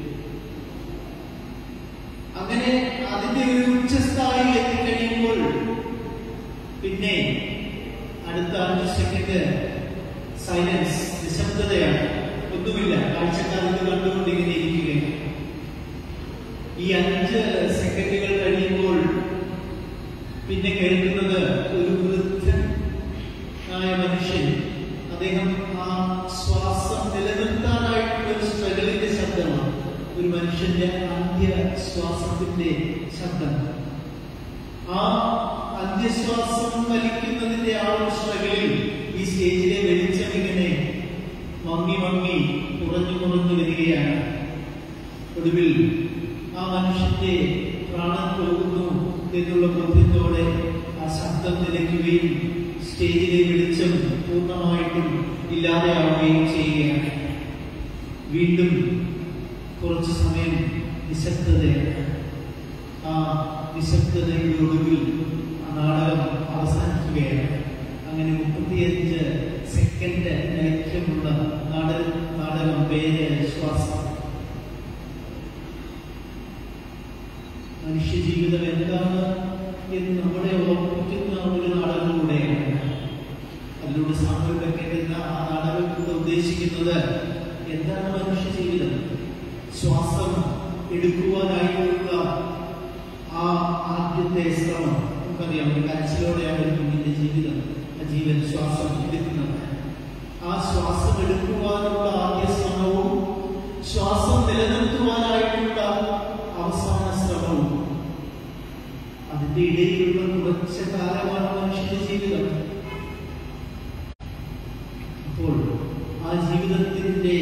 അങ്ങനെ അതിന്റെ ഒരു ഉച്ചസ്ഥായി എത്തിക്കഴിയുമ്പോൾ പിന്നെ അടുത്ത 5 സെക്കൻഡ് സൈലൻസ്, നിശബ്ദതയാണ്. ഒന്നുമില്ല, കാഴ്ചക്കാർ ഇത് കണ്ടുകൊണ്ട് ഇങ്ങനെ ഇരിക്കുകയാണ്. ഈ 5 സെക്കൻഡുകൾ കഴിയുമ്പോൾ പിന്നെ കേൾക്കുന്നത് ഒരു വൃദ്ധനായ മനുഷ്യൻ, അദ്ദേഹം ആ ശ്വാസം നിലനിർത്താനായിട്ടുള്ള ഒരു സ്ട്രഗിളിന്റെ ശബ്ദമാണ്. ഒരു മനുഷ്യന്റെ അന്ത്യശ്വാസത്തിന്റെ ശബ്ദം. ആ അന്ത്യശ്വാസം വലിക്കുന്നതിന്റെ ആ ഒരു സ്ട്രഗിളിൽ ഈ സ്റ്റേജിലെ വെളിച്ചം ഇങ്ങനെ മങ്ങി മങ്ങി കുറഞ്ഞു വരികയാണ്. ഒടുവിൽ ആ മനുഷ്യന്റെ പ്രാണൻ പോകുന്നു എന്നുള്ള ബോധ്യത്തോടെ ആ ശബ്ദം നിലയ്ക്കുകയും സ്റ്റേജിലെ വെളിച്ചം പൂർണ്ണമായിട്ടും ഇല്ലാതെയാവുകയും ചെയ്യുകയാണ്. വീണ്ടും കുറച്ചു സമയം നിശബ്ദതയാണ്. ആ നിശബ്ദതയുടെ ഒടുവിൽ ആ നാടകം അവസാനിക്കുകയാണ്. അങ്ങനെ 35 സെക്കൻഡ് ദൈർഘ്യമുള്ള നാടകം പേര് ശ്വാസം. മനുഷ്യജീവിതം എന്താണ് എന്ന് നമ്മളെ ഓർമ്മിക്കുന്ന ഒരു നാടകം കൂടെയാണ്. അതിലൂടെ സാമൂഹ്യ എന്ന ആ നാടകത്തിലൂടെ ഉദ്ദേശിക്കുന്നത് എന്താണ് മനുഷ്യജീവിതം? ശ്വാസം എടുക്കുവാനായിട്ടുള്ള ആ ആദ്യത്തെ ശ്രമം. നമുക്കറിയാം, ഒരു കരച്ചിലോടെയാണ് ഒരു കുഞ്ഞിന്റെ ജീവിതം, ജീവൻ ശ്വാസം എടുക്കുന്നത്. ആ ശ്വാസം എടുക്കുവാനുള്ള ആദ്യ ശ്രമവും ശ്വാസം നിലനിർത്തുവാനായിട്ടുള്ള അവസാന ശ്രമവും, അതിന്റെ ഇടയിലുള്ള കുറച്ച് കാലമാണ് മനുഷ്യന്റെ ജീവിതം. അപ്പോൾ ആ ജീവിതത്തിന്റെ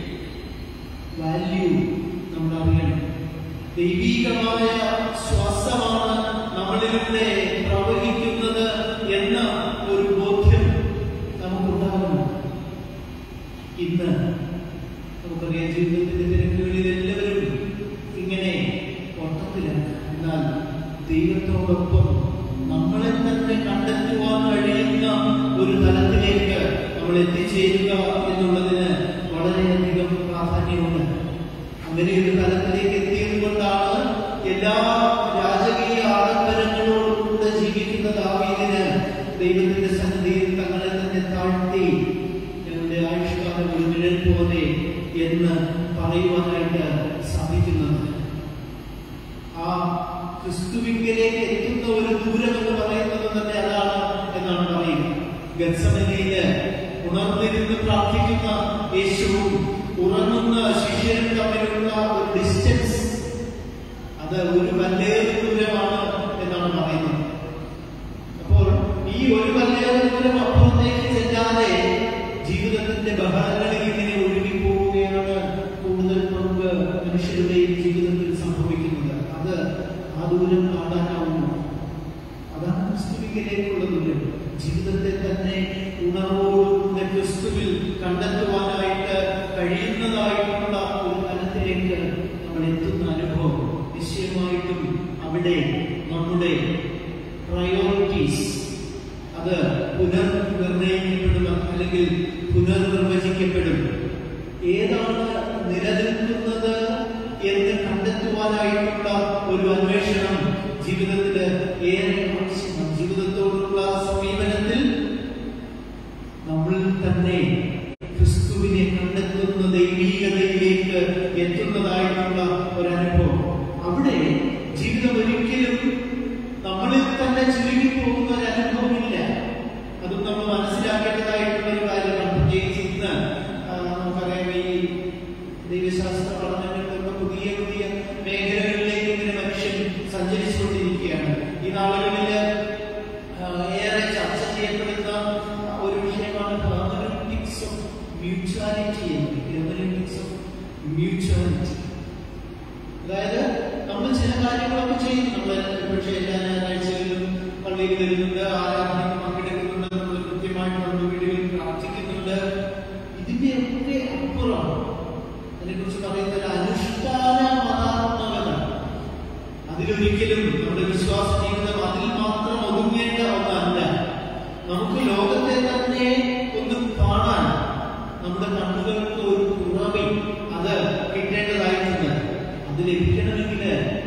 വാല്യൂ നമ്മൾ അറിയണം. ദൈവീകമായ ശ്വാസമാണ് നമ്മളിലൂടെ പ്രവഹിക്കുന്നത് എന്ന ഒരു ബോധ്യം നമുക്കുണ്ടാകണം. ഇന്ന് നമുക്കറിയാം, ജീവിതത്തിന്റെ തിരക്കുകളിൽ എല്ലാവരും ഇങ്ങനെ ഓട്ടത്തിലാണ്. എന്നാൽ ദൈവത്തോടൊപ്പം നമ്മളെ തന്നെ കണ്ടെത്തുവാൻ കഴിയുന്ന ഒരു തലത്തിലേക്ക് നമ്മൾ എത്തിച്ചേരുക എന്നുള്ളതിന് വളരെയധികം പ്രാധാന്യമുണ്ട്. അങ്ങനെ ഒരു തലത്തിലേക്ക് എത്തിയത് കൊണ്ടാണ് എല്ലാ രാജകീയ ആഡംബരങ്ങളോടുകൂടെ ജീവിക്കുന്ന ദാവീദിന് ദൈവത്തിന്റെ സന്നിധിയിൽ തങ്ങളെ തന്നെ താഴ്ത്തി ഞങ്ങളുടെ ആയുഷ്കാലം ഒരു നിഴൽ പോലെ എന്ന് പറയുവാനായിട്ട് സാധിക്കുന്നത്. ആ ക്രിസ്തുവിലേക്ക് എത്തുന്ന ഒരു ദൂരം എന്ന് പറയുന്നത് തന്നെ അതാണ് എന്നാണ് പറയുന്നത്. ഗത്സമനയില് ഉണർന്നിരുന്ന് പ്രാർത്ഥിക്കുന്ന യേശുവും ഉറങ്ങുന്ന ശിഷ്യരും തമ്മിലുള്ള ഒരു ഡിസ്റ്റൻസ്, അത് ഒരു വല്ലേറെ ദൂരമാണ് എന്നാണ് പറയുന്നത്. അപ്പോൾ ഈ ഒരു വല്ലേറെ ദൂരം അപ്പുറത്തേക്ക് ചെല്ലാതെ ജീവിതത്തിന്റെ ബഹളങ്ങളിൽ ഇങ്ങനെ ഒഴുകി പോവുകയാണ് കൂടുതൽ പങ്ക് മനുഷ്യരുടെയും ജീവിതത്തിൽ സംഭവിക്കുന്നത്. അത് ആ ദൂരം കാണാനാവുന്നു. അതാണ് ക്രിസ്തുവിലേക്കുള്ള ദൂരം. ജീവിതത്തെ തന്നെ ഉണർവോടുകൂടെ ക്രിസ്തുവിൽ കണ്ടെത്തുവാനായിട്ട് കഴിയുന്നതായിട്ടുള്ള ഒരു തലത്തിലേക്ക് നമ്മൾ എത്തുന്ന അനുഭവം നിശ്ചയമായിട്ടും അവിടെ നമ്മുടെ പ്രയോറിറ്റീസ് അത് പുനർനിർണയിക്കപ്പെടുന്ന അല്ലെങ്കിൽ പുനർനിർവചിക്കപ്പെടും. ഏതാണ് നിലനിൽക്കുന്നത് എന്ന് കണ്ടെത്തുവാനായിട്ടുള്ള ഒരു അന്വേഷണം ജീവിതത്തില് ഏറെ ആവശ്യമാണ്. ജീവിതത്തോടുള്ള സമീപനത്തിൽ നമ്മൾ തന്നെ ക്രിസ്തുവിനെ കണ്ടെത്തുന്ന ദൈവീകതയിലേക്ക് എത്തുന്നതായിട്ടുള്ള ഒരനുഭവം. അവിടെ ജീവിതം ഒരിക്കലും നമ്മളിൽ തന്നെ ചുരുങ്ങിപ്പോകുന്ന ഒരനുഭവമില്ല. അതും നമ്മൾ മനസ്സിലാക്കേണ്ടതായിട്ടുള്ള ഒരു കാര്യമാണ്. പ്രത്യേകിച്ച് ഇന്ന് നമുക്കറിയാം, ഈ ദൈവശാസ്ത്ര പഠനങ്ങളിലുള്ള പുതിയ പുതിയ മേഖലകളിലേക്ക് ഇങ്ങനെ മനുഷ്യൻ സഞ്ചരിച്ചുകൊണ്ടിരിക്കുകയാണ്. ഈ നാളുകളില് മ്യൂച്വാലിറ്റി മ്യൂച്വാലിറ്റി. അതായത് നമ്മൾ ചില കാര്യങ്ങളൊക്കെ ചെയ്യും. നമ്മൾ പക്ഷേ എല്ലാ ഞായറാഴ്ചകളിലും പള്ളിയിൽ വരുന്നുണ്ട്, ആരാധനയ്ക്ക് പങ്കെടുക്കുന്നുണ്ട്, നമ്മൾ കൃത്യമായിട്ട് നമ്മുടെ വീടുകളിൽ പ്രാർത്ഥിക്കുന്നുണ്ട്. ഇതിന്റെയൊക്കെ അപ്പുറം അതിനെക്കുറിച്ച് പറയുന്നത് അനുഷ്ഠാന മതാത്മകത. അതിലൊരിക്കലും നമ്മുടെ വിശ്വാസ ജീവിതം അതിൽ മാത്രം ഒതുങ്ങേണ്ട ഒന്നല്ല. നമുക്ക് ലോകത്തെ തന്നെ ഒന്ന് കാണാൻ നമ്മുടെ കണ്ണുകൾക്ക് ഒരു തുറവി അത് കിട്ടേണ്ടതായിട്ടുണ്ട്. അത് ലഭിക്കണമെങ്കിൽ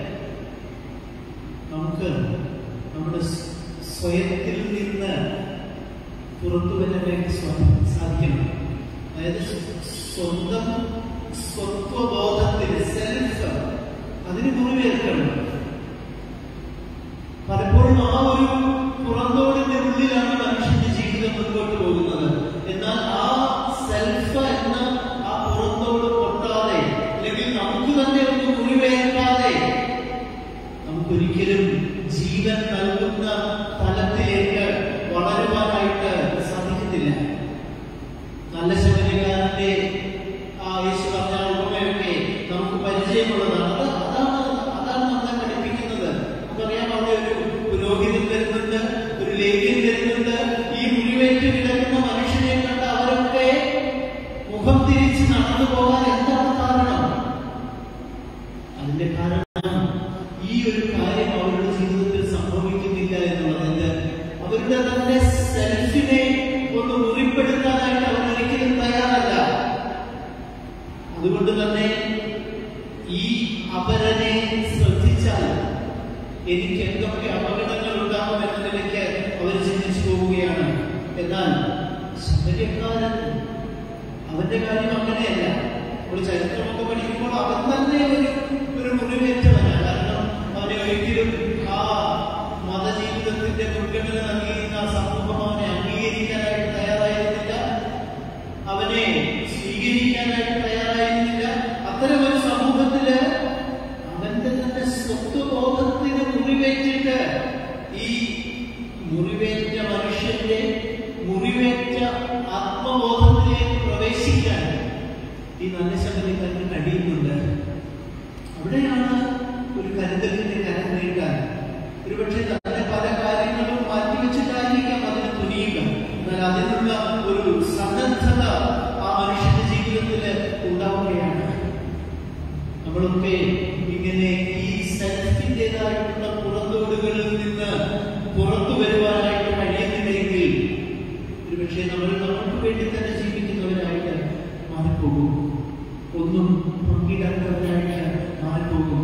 നമുക്ക് നമ്മുടെ സ്വയത്തിൽ നിന്ന് പുറത്തു വരാൻ സാധിക്കണം. അതായത് സ്വന്തം സ്വത്വബോധത്തിന് സെൽഫ് അതിന് മുറിവേൽക്കണം. പലപ്പോഴും ആ ഒരു പുറന്തോടിന്റെ ഉള്ളിലാണ് മനുഷ്യന്റെ ജീവിതം മുൻപോട്ട് പോകുന്നത്. എന്നാൽ ആ സെൽഫ് എന്ന ആ പുറന്തോട് പൊട്ടാതെ അല്ലെങ്കിൽ നമുക്ക് തന്നെ ഒന്ന് മുറിവേൽക്കാതെ നമുക്കൊരിക്കലും ജീവൻ നൽകുന്ന തലത്തിലേക്ക് വളരുവാനായിട്ട് സാധിക്കത്തില്ല. നല്ല ശബരിക്കാരന്റെ ആ യേശു പറഞ്ഞ ഉപമയൊക്കെ നമുക്ക് പരിചയമുള്ളതാണ്. അതാണ് നമ്മളെ പഠിപ്പിക്കുന്നത്. നമുക്കറിയാം, അവിടെ ഒരു പുരോഹിതൻ വരുന്നുണ്ട്, ഒരു ലേവ്യൻ വരുന്നുണ്ട്. ഈ മുറിവേറ്റ് കിടക്കുന്ന മനുഷ്യനെ കണ്ട് അവരൊക്കെ മുഖം തിരിച്ച് നടന്നു പോകാൻ എന്താണ് കാരണം? അതിന്റെ കാരണം ഈ ഒരു കാര്യം അവരുടെ ജീവിതത്തിൽ സംഭവിക്കുന്നില്ല എന്നുള്ളത്. അവരുടെ തന്നെ സെൽഫിനെ ഒന്ന് മുറിപ്പെടുത്താനായിട്ട് അവർ ഒരിക്കലും തയ്യാറല്ല. അതുകൊണ്ട് തന്നെ ഈ അപരനെ ശ്രദ്ധിച്ചാൽ എനിക്ക് എന്തൊക്കെ അപകടങ്ങൾ ഉണ്ടാകും എന്ന നിലയ്ക്ക് അവർ ചിന്തിച്ചു പോവുകയാണ്. എന്നാൽ ശബരിക്കാരൻ അവന്റെ കാര്യം അങ്ങനെയല്ല. ഒരു ചരിത്രമൊക്കെ പഠിക്കുമ്പോൾ അവൻ തന്നെ ഒരു മുറിവേറ്റവനാണ്. കാരണം അവനെ ഒരിക്കലും ആ മതജീവിതത്തിന്റെ മുൻഗണന നൽകിയിരുന്ന ആ സമൂഹം അവനെ അംഗീകരിക്കാനായിട്ട് തയ്യാറായിരുന്നില്ല, അവനെ സ്വീകരിക്കാനായിട്ട് തയ്യാറായിരുന്നില്ല. അത്തരം ഒരു സമൂഹത്തില് അവന്റെ തന്നെ സ്വത്വബോധത്തിന് മുറിവേറ്റിട്ട് ഈ മുറിവേറ്റ മനുഷ്യന്റെ മുറിവേറ്റ ആത്മബോധത്തിലേക്ക് പ്രവേശിക്കാൻ ഈ നല്ല ശബരിക്കാരന് കഴിയുന്നുണ്ട്. അവിടെയാണ് ഒരു കരുതലിന്റെ കരം നീട്ടാൻ. ഒരുപക്ഷെ തന്നെ പല കാര്യങ്ങളും മാറ്റിവെച്ചിട്ടായിരിക്കാം അതിന് തുനിയുക. എന്നാൽ അതിനുള്ള ഒരു സന്നദ്ധത ആ മനുഷ്യന്റെ ജീവിതത്തിൽ ഉണ്ടാവുകയാണ്. നമ്മളൊക്കെ ഇങ്ങനെ ഈ സെൽഫിന്റേതായിട്ടുള്ള പുറന്തോടുകളിൽ നിന്ന് പുറത്തു വരുവാനായിട്ട് കഴിയുന്നില്ലെങ്കിൽ ഒരുപക്ഷെ നമ്മൾ നമുക്ക് വേണ്ടി തന്നെ ജീവിക്കുന്നവരായിട്ട് മാറിപ്പോകും. ഒന്നും പങ്കിടാത്തവരായിട്ട് മാറിപ്പോകും.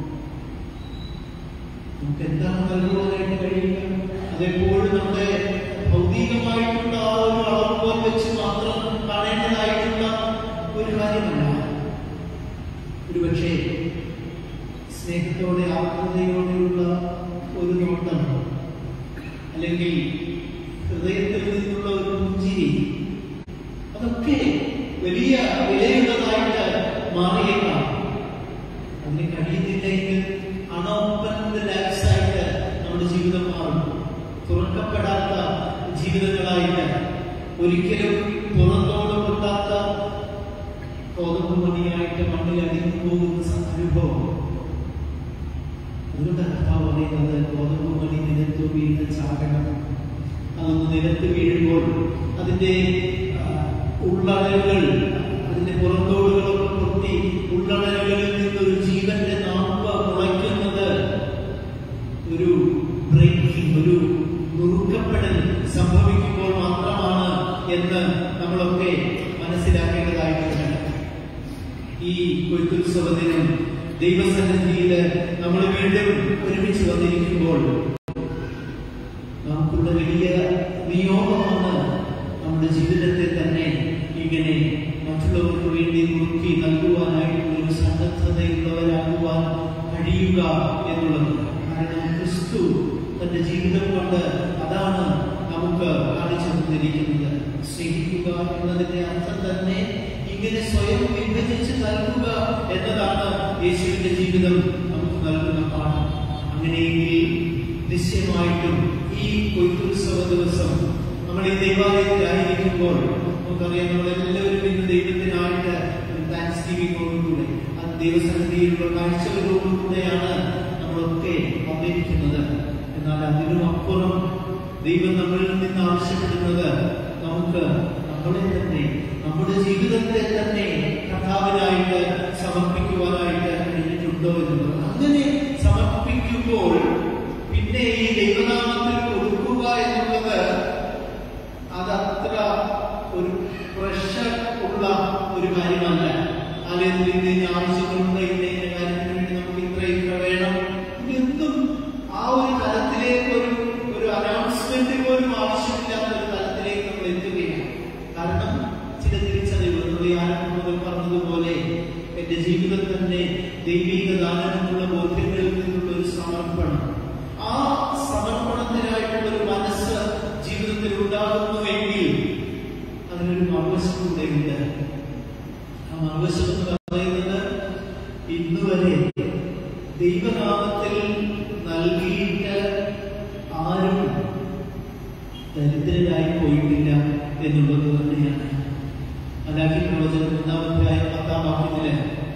നമുക്ക് എന്താണ് നൽകുവാനായിട്ട് കഴിയുക? അതെപ്പോഴും നമ്മുടെ ഭൗതികമായിട്ടുള്ള ആ ഒരു അളവുകൾ വെച്ച് മാത്രം കാണേണ്ടതായിട്ടുള്ള ഒരു കാര്യമല്ല. ഒരുപക്ഷെ സ്നേഹത്തോടെ ആത്മീയതയോടെയുള്ള ഒരു നോട്ടം, അല്ലെങ്കിൽ ഹൃദയത്തിൽ നിന്നുള്ള ഒരു പുഞ്ചിരി, അതൊക്കെ വലിയ വിലയുള്ളതായിട്ട് മാറിയേക്കാം. അതിന് കഴിയുന്നില്ലെങ്കിൽ അൺഓപ്പൺഡ് ലൈഫ്സ് ആയിട്ട് നമ്മുടെ ജീവിതം മാറും. തുറക്കപ്പെടാത്ത ജീവിതങ്ങളായിട്ട്, ഒരിക്കലും പുറത്തോട് പൊട്ടാത്ത കോതമ്പുമണിയായിട്ട് മണ്ണിൽ അടിഞ്ഞു പോകുന്ന അനുഭവം. അതുകൊണ്ട് കർത്താവ് പറയുന്നത് കോതമ്പുമണി നിലത്ത് വീഴുന്ന ചാകണം. അതൊന്ന് നിലത്ത് വീഴുമ്പോൾ അതിന്റെ ഉള്ളടലുകൾ, അതിന്റെ പുറത്തോടുകളൊക്കെ പൊട്ടി ഉള്ളടലുകളിൽ നിന്നൊരു ജീവന്റെ നാമ്പ് മുളയ്ക്കുന്നത് ഒരു ബ്രേക്കിംഗ്, ഒരു നുറുക്കപ്പെടൽ സംഭവിക്കുമ്പോൾ മാത്രമാണ് എന്ന് നമ്മളൊക്കെ മനസ്സിലാക്കേണ്ടതായിട്ടുണ്ട്. ഈ കൊയ്ത്തുത്സവ ദിനം ദൈവസന്നിധിയില് നമ്മൾ വീണ്ടും ഒരുമിച്ച് വന്നിരിക്കുമ്പോൾ നമുക്കുള്ള വലിയ നിയോഗമാണ് നമ്മുടെ ജീവിതത്തെ തന്നെ ഇങ്ങനെ മറ്റുള്ളവർക്ക് വേണ്ടി മുറുക്കി നൽകുവാനായിട്ടുള്ള ഒരു സന്നദ്ധതയുള്ളവരാകുവാൻ കഴിയുക എന്നുള്ളത്. കാരണം ക്രിസ്തു തന്റെ ജീവിതം കൊണ്ട് അതാണ് നമുക്ക് കാണിച്ചു തന്നിരിക്കുന്നത്. സ്നേഹിക്കുക എന്നതിന്റെ അർത്ഥം തന്നെ ഇങ്ങനെ സ്വയം വിഭജിച്ച് നൽകുക എന്നതാണ് യേശുവിന്റെ ജീവിതം നമുക്ക് നൽകുന്ന പാഠം. അങ്ങനെയെങ്കിൽ നിശ്ചയമായിട്ടും ഈ കൊയ്ത്തുത്സവ ദിവസം നമ്മൾ ഈ ദൈവാലയത്തിലായിരിക്കുമ്പോൾ നമുക്കറിയാം, നമ്മളെല്ലാവരും ഇന്ന് ദൈവത്തിനായിട്ട് താങ്ക്സ് ഗിവിങ്ങോടുകൂടെ ദൈവസന്നിധിയിലുള്ള കാഴ്ചകളോടുകൂടെയാണ് നമ്മളൊക്കെ വന്നിരിക്കുന്നത്. എന്നാൽ അതിനും അപ്പുറം ദൈവം നമ്മളിൽ നിന്ന് ആവശ്യപ്പെടുന്നത് നമുക്ക് നമ്മളെ തന്നെ, നമ്മുടെ ജീവിതത്തെ തന്നെ കർത്താവിനായിട്ട് സമർപ്പിക്കുവാനായിട്ട് കഴിഞ്ഞിട്ടുണ്ടോ എന്നുള്ളത്. അങ്ങനെ സമർപ്പിക്കുമ്പോൾ പിന്നെ ഈ ദൈവനാമത്തിൽ കൊടുക്കുക എന്നുള്ളത് അതത്ര ഒരു പ്രഷർ ഉള്ള ഒരു കാര്യമല്ല. അല്ലെങ്കിൽ ഇന്ന ആവശ്യങ്ങളുണ്ട്, ഇന്ന കാര്യത്തിന് വേണ്ടി നമുക്ക് ഇത്ര വേണം, ഇതൊന്നും ആ ഒരു തലത്തിലേക്ക് ഒരു അനൗൺസ്മെന്റ് പോലും ആവശ്യമില്ലാത്ത ഒരു തലത്തിലേക്ക് നമ്മൾ എത്തുകയാണ്. കാരണം ചില തിരിച്ചറിവുകൾ ആരംഭം മുതൽ പറഞ്ഞതുപോലെ എന്റെ ജീവിതം തന്നെ ദൈവിക ദാനമുള്ള ബോധ്യങ്ങളിൽ നിന്നുള്ള ഒരു സമർപ്പണം, ആ സമർപ്പണത്തിനായിട്ടുള്ള ഒരു മനസ്സ് ജീവിതത്തിൽ ഉണ്ടാകുന്നുവെങ്കിൽ അതിനൊരു മറുവശം കൂടെയുണ്ട്. ആ മറുവശം എന്ന് പറയുന്നത് ഇന്നുവരെ ദൈവനാമത്തിൽ നൽകിയിട്ട് ആരും ദരിദ്രരായി പോയിട്ടില്ല എന്നുള്ളത് തന്നെയാണ്. മലാക്കി പ്രവചനം 1-ാം വാക്യത്തില്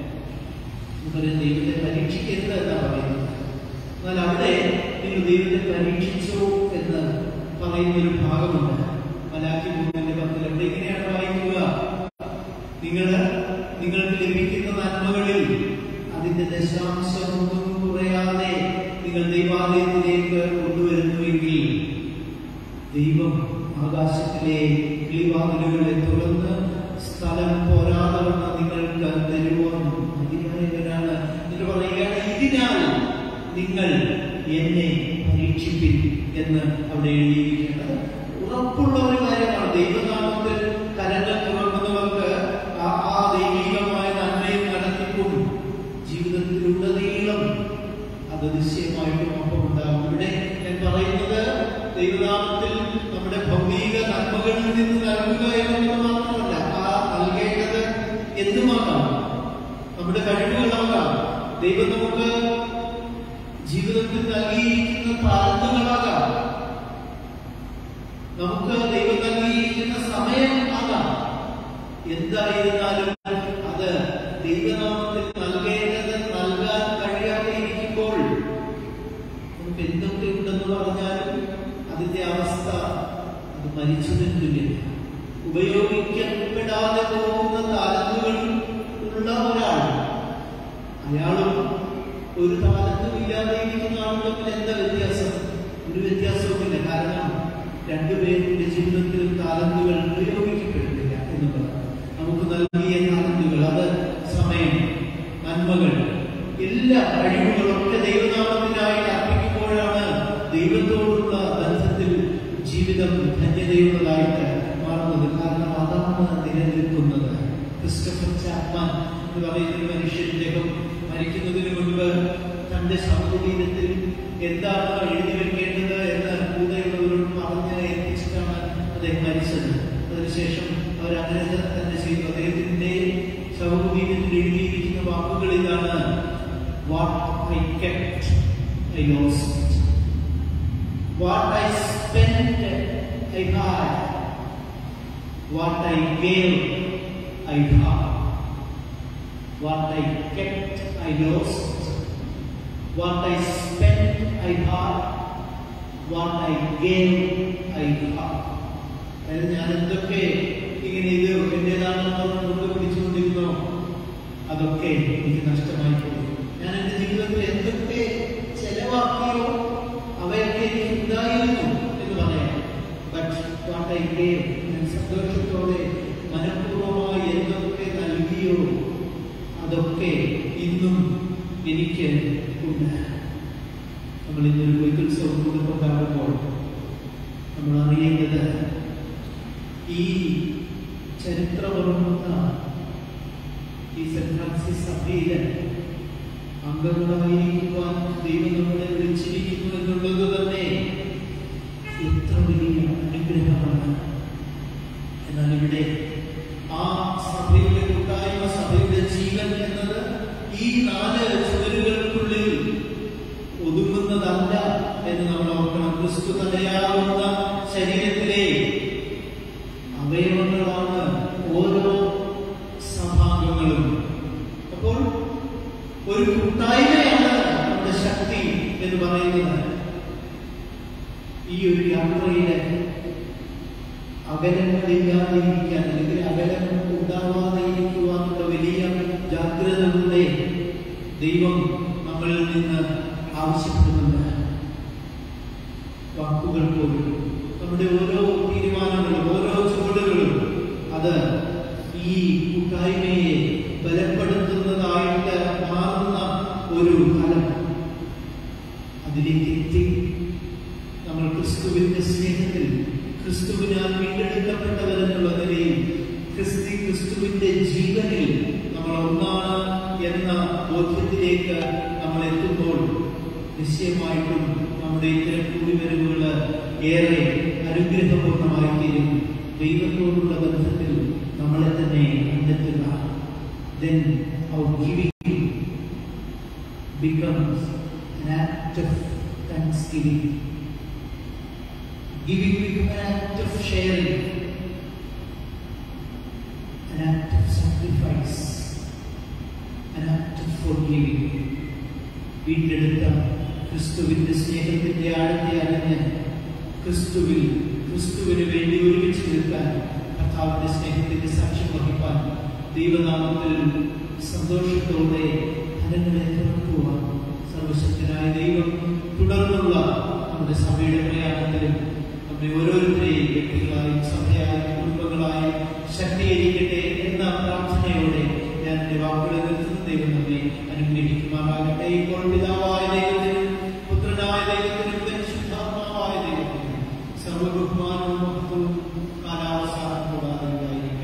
ദൈവത്തെ പരീക്ഷിക്കരുത് എന്നാണ് പറയുന്നത്. എന്നാൽ അവിടെ നിങ്ങൾ ദൈവത്തെ പരീക്ഷിച്ചു എന്ന് പറയുന്ന ഒരു ഭാഗമുണ്ട്. മലാക്കി 3:10 അവിടെ ഇങ്ങനെയാണ് വായിക്കുക: നിങ്ങൾക്ക് ലഭിക്കുന്ന നന്മകളിൽ അതിന്റെ ദശാംശമൊന്നും കുറയാതെ നിങ്ങൾ ദൈവാലയത്തിലേക്ക് കൊണ്ടുവരുന്നുവെങ്കിൽ ദൈവം ആകാശത്തിലെ കിളിവാതിലുകളെ തുറന്ന് സ്ഥലം പോരാതെ വന്ന നിങ്ങൾക്ക് തരുവാൻ മതിയായവരാണ് എന്ന് പറയുകയാണ്. ഇതിനാൽ നിങ്ങൾ എന്നെ പരീക്ഷിപ്പിൻ എന്ന് അവിടെ എഴുതിയിരിക്കുന്നത് ഉറപ്പുള്ള ഒരു കാര്യമാണ്. ദൈവനാമത്തിൽ കരങ്ങൾ തുറക്കുന്നവർക്ക് ആ ദൈവികമായ നന്മയും നടത്തിക്കും ജീവിതത്തിലുടനീളം അത് നിശ്ചയമായിട്ടും ഒപ്പം ഉണ്ടാകും. ഇവിടെ ഞാൻ പറയുന്നത് ദൈവനാമത്തിൽ നമ്മുടെ ഭൗതിക നന്മകളിൽ നിന്ന് നൽകുക എന്നുള്ളത് മാത്രമല്ല, ആ നൽകേണ്ടത് എന്തുമാകാം, നമ്മുടെ കഴിവുകളാകാം, ദൈവം നമുക്ക് ജീവിതത്തിൽ നൽകിയിരിക്കുന്ന താലന്തുകളാകാം, നമുക്ക് ദൈവം നൽകിയിരിക്കുന്ന സമയം ആകാം. എന്തായിരുന്നാലും അത് ദൈവനാമത്തിൽ നൽകേണ്ടത് നൽകാൻ കഴിയാതെ ഇരിക്കുമ്പോൾ നമുക്ക് എന്തൊക്കെ ഉണ്ടെന്ന് പറഞ്ഞാലും അതിന്റെ അവസ്ഥ അത് മരിച്ചതിന് തുല്യമാണ്. ഉപയോഗിക്കപ്പെടാതെ പോകുന്ന താലന്തുകൾ ഉള്ള ഒരാൾ, അയാളും ഒരു താലന്തും ഇല്ലാതെ ഇരിക്കുന്ന ആളും തമ്മിൽ എന്താ വ്യത്യാസം? ഒരു വ്യത്യാസവുമില്ല. കാരണം രണ്ടുപേരുടെ ജീവിതത്തിലും താലന്തുകൾ ഉപയോഗിക്കപ്പെടുന്നില്ല എന്നുള്ളത്. നമുക്ക് നൽകിയ താലന്തുകൾ, അത് സമയം, നന്മകൾ, എല്ലാ കഴിവുകളൊക്കെ ദൈവനാമത്തിനായി അർപ്പിക്കുമ്പോഴാണ് ദൈവത്തോടുള്ള ബന്ധത്തിൽ ജീവിതം ധന്യതയുള്ളതായിട്ട് മാറുന്നത്. കാരണം അതാണ് നിലനിൽക്കുന്നത്. ക്രിസ്റ്റഫർ ചാപ്മാൻ എന്ന് പറയുന്ന മനുഷ്യൻ, അദ്ദേഹം മരിക്കുന്നതിന് മുൻപ് തന്റെ ശവകുടീരത്തിൽ എന്താണ് എഴുതി വെക്കേണ്ടത് എന്ന് കൂടെയുള്ളവരോട് പറഞ്ഞ് എത്തിച്ചിട്ടാണ് അദ്ദേഹം മരിച്ചത്. അതിനുശേഷം അവരങ്ങനെ തന്നെ ചെയ്തു. അദ്ദേഹത്തിന്റെ ശവകുടീരത്തിൽ എഴുതിയിരിക്കുന്ന വാക്കുകൾ ഇതാണ്: What I kept, I lost. What I spent, I had. What I gave, I had. What I kept, I lost. What I spent, I had. What I gave, I had. അതായത് ഞാൻ എന്തൊക്കെ ഇങ്ങനെ ഇത് എന്റേതാണെന്ന് പിടിച്ചുകൊണ്ടിരുന്നോ അതൊക്കെ എനിക്ക് നഷ്ടമായി പോയി. ഞാൻ എന്റെ ജീവിതത്തിൽ എന്തൊക്കെ ചെലവാക്കിയോ അവയൊക്കെ എനിക്ക് ഉണ്ടായിരുന്നു എന്ന് പറയാം. ബട്ട് വാട്ട് ഐ ഗേവ്, ഞാൻ സന്തോഷത്തോടെ മനഃപൂർവ്വമായി എന്തൊക്കെ നൽകിയോ അതൊക്കെ ഇന്നും എനിക്ക് ഉണ്ട്. നമ്മൾ ഇന്നൊരു വൈകുത്സവം കൂടെ കൊണ്ടാടുമ്പോൾ നമ്മൾ അറിയേണ്ടത് ഈ ചരിത്രമുറങ്ങുന്ന ഈ സെന്റ് ഫ്രാൻസിസ് സഭയിലെ അംഗങ്ങളായിരിക്കുവാൻ ദൈവം നമ്മളെ വിളിച്ചിരിക്കുന്നു എന്നുള്ളത് തന്നെ എത്ര വലിയ അനുഗ്രഹമാണ്. എന്നാൽ ഇവിടെ ആ സഭയുടെ കൂട്ടായ്മ, സഭയുടെ ജീവൻ എന്നത് ഈ 4 ചുവരുകൾക്കുള്ളിൽ ഒതുങ്ങുന്നതല്ല എന്ന് നമ്മൾ ഓർക്കണം. ക്രിസ്തു തടയാവുന്ന ശരീരത്തിലെ അവയവങ്ങളാണ് ഒരു കൂട്ടായ്മയാണ് നമ്മുടെ ശക്തി എന്ന് പറയുന്നത്. ഈ ഒരു യാത്രയില് അകലങ്ങളില്ലാതിരിക്കാൻ അല്ലെങ്കിൽ അകലം ഉണ്ടാവാതെ ഇരിക്കുവാനുള്ള വലിയ ജാഗ്രതകളുടെ ദൈവം നമ്മളിൽ നിന്ന് ആവശ്യപ്പെടുന്നുണ്ട്. വാക്കുകൾ പോലും നമ്മുടെ ഓരോ തീരുമാനങ്ങളും ഓരോ ചുവടുകളും അത് ഈ കൂട്ടായ്മയെ ബലപ്പെടുത്തുന്നതായിട്ട് മാറുന്ന ഒരു ഫലം. അതിലേക്ക് എത്തി നമ്മൾ ക്രിസ്തുവിന്റെ സ്നേഹത്തിൽ ക്രിസ്തുവിനാൽ വീണ്ടെടുക്കപ്പെട്ടവരെന്നുള്ള നിലയിൽ ക്രിസ്തുവിന്റെ ജീവനിൽ നമ്മൾ ഒന്നാണ് എന്ന ബോധ്യത്തിലേക്ക് നമ്മൾ എത്തുമ്പോൾ നിശ്ചയമായിട്ടും നമ്മുടെ ഇത്തരം കൂടിവരവുകൾ ഏറെ അനുഗ്രഹപൂർണമായി തീരും. ദൈവത്തോടുള്ള ബന്ധത്തിൽ നമ്മളെ തന്നെ കണ്ടെത്തുക. Then our giving becomes an act of thanksgiving. Giving becomes an act of sharing, an act of sacrifice, an act of forgiving. വീണ്ടെടുത്ത ക്രിസ്തുവിന്റെ സ്നേഹത്തിന്റെ ആഴത്തെ അറിഞ്ഞ് ക്രിസ്തുവിന് വേണ്ടി ഒരുമിച്ച് നിൽക്കാൻ, കർത്താവിന്റെ സ്നേഹത്തിന്റെ സാക്ഷ്യം വഹിക്കാൻ ദൈവനാമത്തിൽ സന്തോഷത്തോടെ ഫലങ്ങളെ തുറക്കുക. സർവശക്തനായ ദൈവം തുടർന്നുള്ള നമ്മുടെ സഭയുടെ പ്രയാണത്തിലും നമ്മുടെ ഓരോരുത്തരെയും വ്യക്തികളായും സഭയായും കുടുംബങ്ങളായും ശക്തീകരിക്കട്ടെ എന്ന പ്രാർത്ഥനയോടെ ഞാൻ എന്റെ വാക്കുകളെ നിർത്തുന്ന ദൈവം നമ്മെ അനുഗ്രഹിക്കുമാറാകട്ടെ. ഇപ്പോൾ പിതാവായ ദൈവത്തിനും പുത്രനായ ദൈവത്തിനും പരിശുദ്ധാത്മാവായ ദൈവത്തിനും സർവ്വബഹുമാനവും മഹത്വവും കാലാവസാനം കൂടാതെ ഉണ്ടായിരിക്കട്ടെ.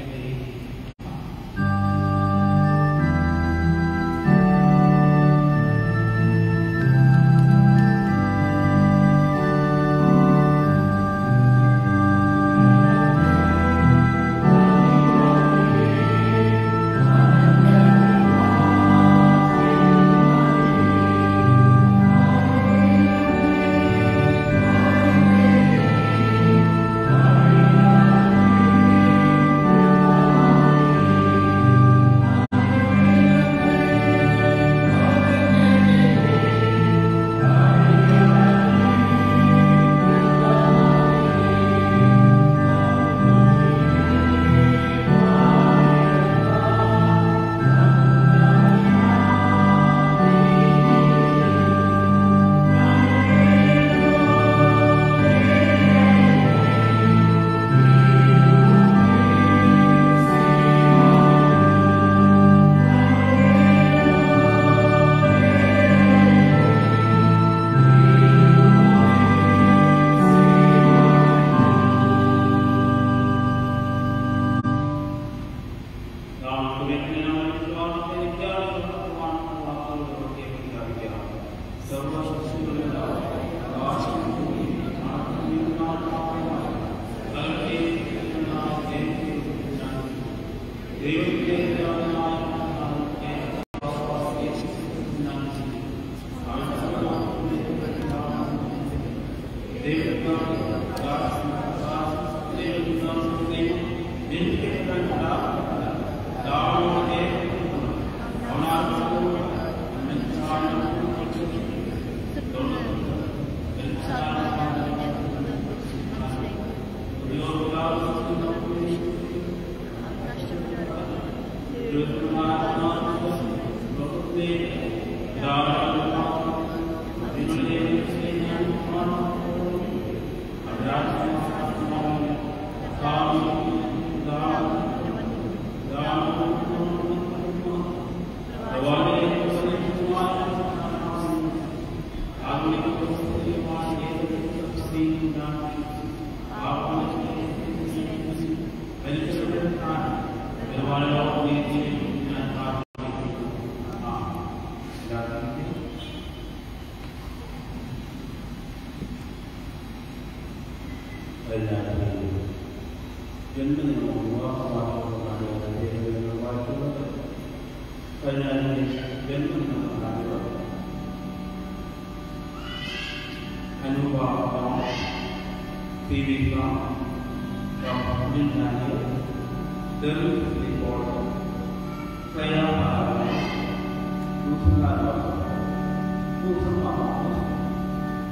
Prayer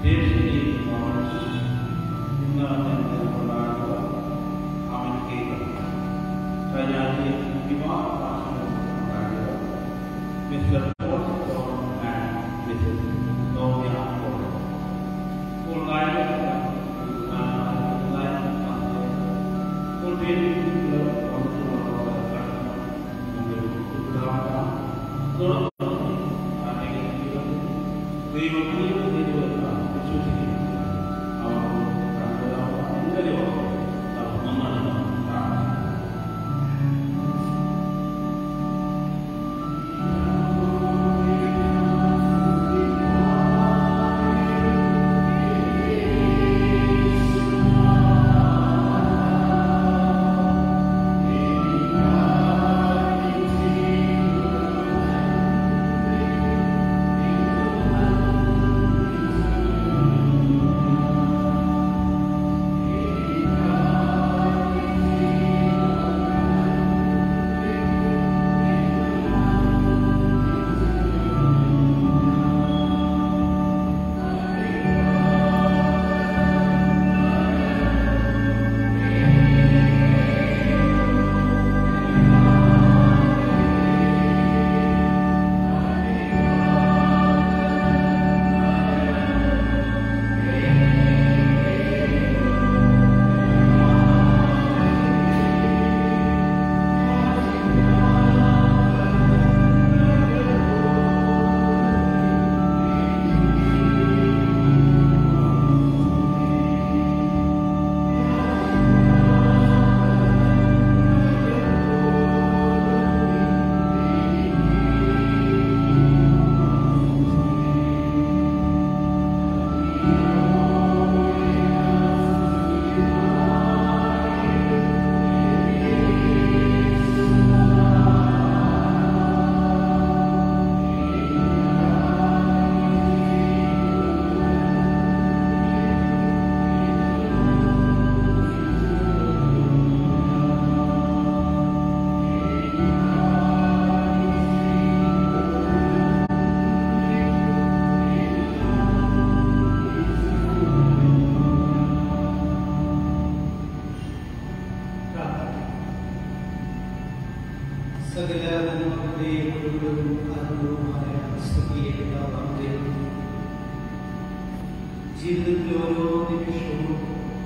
ജീവിതത്തിൽ ഓരോ നിമിഷവും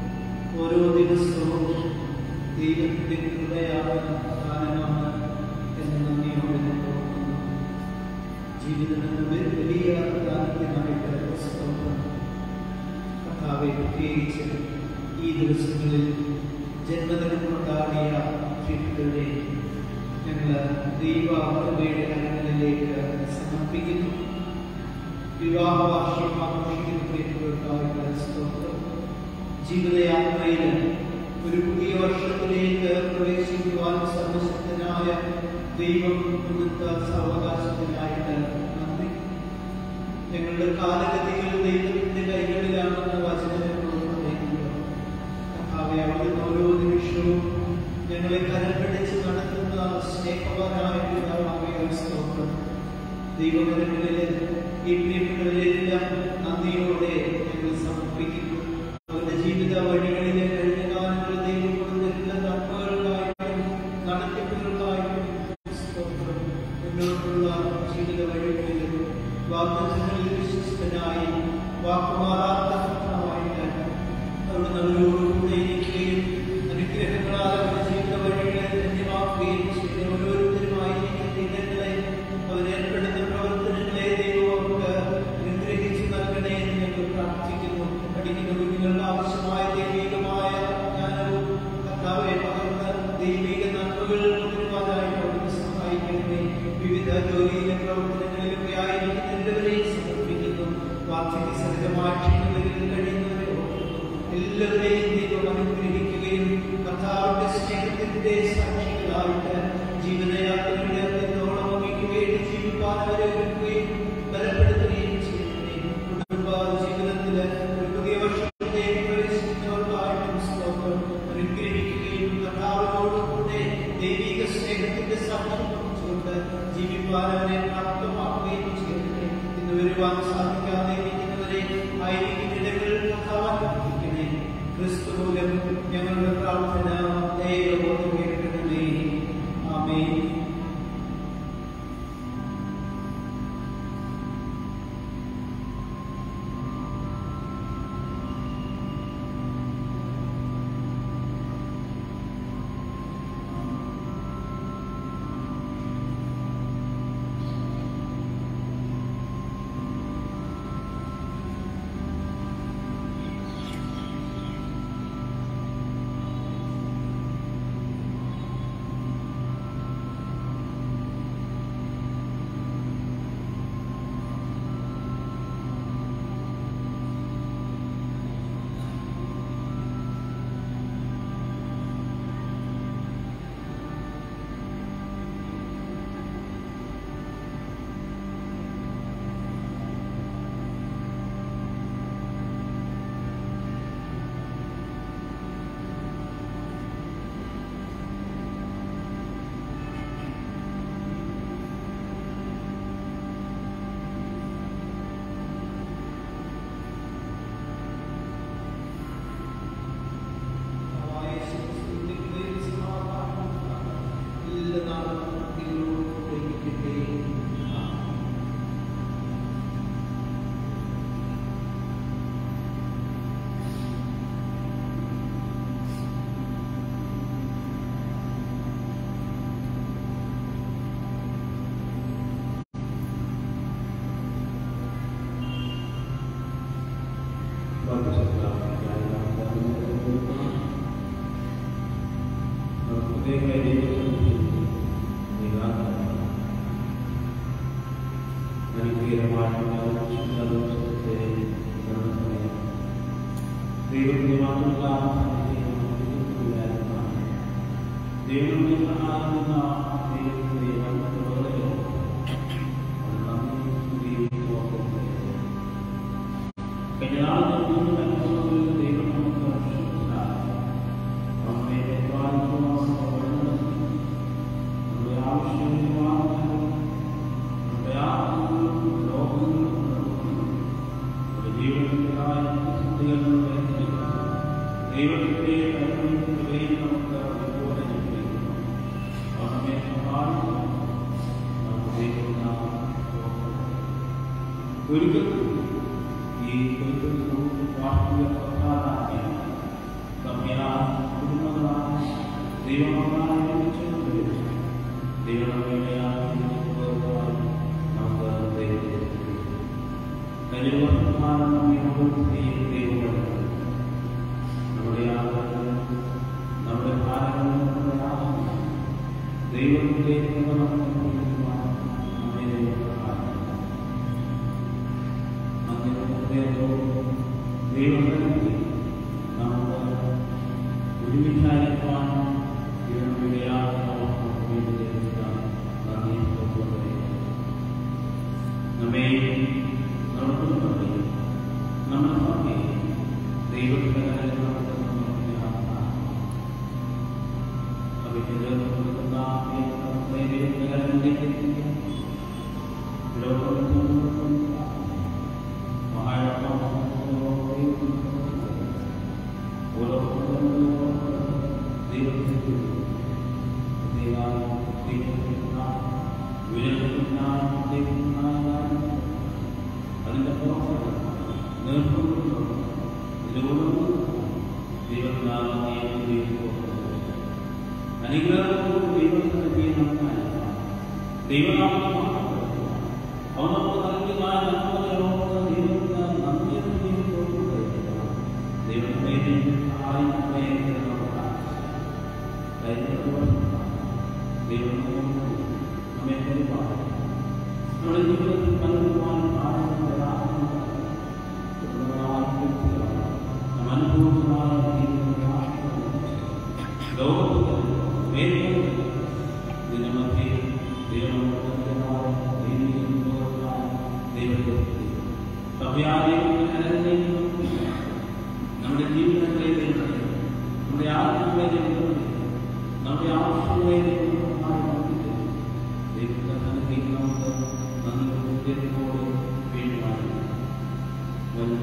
ഓരോ ദിവസവും ദൈവത്തിന്റെ കൃപയാണ് സ്ഥാനമാണ് എന്ന് നന്ദിയോടെ ഓർക്കുന്നു. ജീവിതത്തിൽ വലിയ ദാനത്തിനായിട്ട് കർത്താവെ, പ്രത്യേകിച്ച് ഈ ദിവസങ്ങളിൽ ജന്മദിനം കൊണ്ടാടിയ വ്യക്തികളെ ഞങ്ങൾ ദൈവകൃപയുടെ കരങ്ങളിലേക്ക് സമർപ്പിക്കുന്നു. വിവാഹ വാർഷികം ആഘോഷിക്കുന്ന വ്യക്തികൾക്കായിട്ട് സ്തോത്രം. ജീവിതയാത്രയിൽ ഒരു പുതിയ വർഷത്തിലേക്ക് പ്രവേശിക്കുവാൻ സർവശക്തനായ ദൈവം കൊടുത്ത സാവകാശത്തിനായിട്ട് നന്ദി. ഞങ്ങളുടെ കാലഗതികൾ ദൈവത്തിന്റെ കൈകളിലാണെന്ന് വചനത്തിലൂടെ പറയുന്നത്. കർത്താവേ, അവിടുന്ന് ഓരോ നിമിഷവും ഞങ്ങളെ കരം പിടിച്ച് നടത്തുന്ന സ്നേഹവാനായ പിതാവായ സ്തോത്രം. ദൈവകരങ്ങളിലെ ഈ പ്രിയപ്പെട്ടവരെല്ലാം നന്ദിയോടെ ഞങ്ങൾ സമർപ്പിക്കുന്നു. അവരുടെ ജീവിത വഴികളിലെ കഴിഞ്ഞ കാലങ്ങളിൽ ദൈവം കൊടുത്തിട്ടുള്ള നന്മകളായിട്ടും നടത്തിപ്പുകളായിട്ടും സ്തോത്രം. മുന്നോട്ടുള്ള ജീവിത വഴികളിൽ വാഗ്ദത്തങ്ങളിൽ വിശ്വസ്തനായി വാക്കുമാറാത്ത കർത്താവായിട്ട് അവിടുന്ന് അവരോടുകൂടെ ഇരിക്കുകയും അനുഗ്രഹങ്ങളാൽ അവരുടെ ജീവിത വഴികളെ ധന്യമാക്കുകയും ചെയ്ത ഓരോരുത്തരുമായി ദിനങ്ങളെ അവരേർപ്പെടുന്ന പ്രവർത്തനങ്ങളെ ദൈവം അവർക്ക് അനുഗ്രഹിച്ചു നൽകണേ എന്ന് ഞങ്ങൾ പ്രാർത്ഥിക്കുന്നു. പഠിക്കുന്ന കുഞ്ഞുങ്ങൾക്ക് ആവശ്യമായ ദൈവികമായ ജ്ഞാനവും കർത്താവെ പകർന്ന് ദൈവിക നന്മകൾ കൊണ്ടുവരുവാനായിട്ട് അവർക്ക് സഹായിക്കണമേ. വിവിധ ജോലിയിലെ പ്രവർത്തനങ്ങളിലൊക്കെ ആയിരിക്കുന്നവരെയും സമർപ്പിക്കുന്നു. വാർദ്ധക്യ സഹിതമാക്ഷങ്ങളിൽ കഴിയുന്നവരെ ഓർക്കുന്നു. എല്ലാവരെയും ദൈവം അനുഗ്രഹിക്കുകയും കർത്താവിന്റെ സ്നേഹത്തിന്റെ സാക്ഷികളായിട്ട് ജീവിതയാത്രയുടെ അന്ത്യത്തോളം വഹിക്കുകയും ജീവിക്കാൻ അവരെ ഒരുക്കുകയും ബലപ്പെടുത്തുകയും ചെയ്യുന്നേ. കുടുംബ ജീവിതത്തില് ഒരു പുതിയ വർഷത്തിലേക്ക് പ്രവേശിക്കുന്നവർക്കായിട്ടും സ്തോത്രം അനുഗ്രഹിക്കുകയും കർത്താവിനോടുകൂടെ ദൈവിക സ്നേഹത്തിന്റെ സമ്പർക്കൊണ്ട് ജീവിക്കാൻ അവരെ പ്രാപ്തമാക്കുകയും ചെയ്യുന്നേ. ഇന്ന് വരുവാൻ സാധിക്കാതെ ഇരിക്കുന്നവരെ ആയിരിക്കുന്നിടങ്ങൾ കഥാവായിരിക്കണേ. ക്രിസ്തു മൂലം ഞങ്ങളുടെ പ്രാർത്ഥന ദൈവബോധം കേൾക്കണമേ. ആമേൻ. When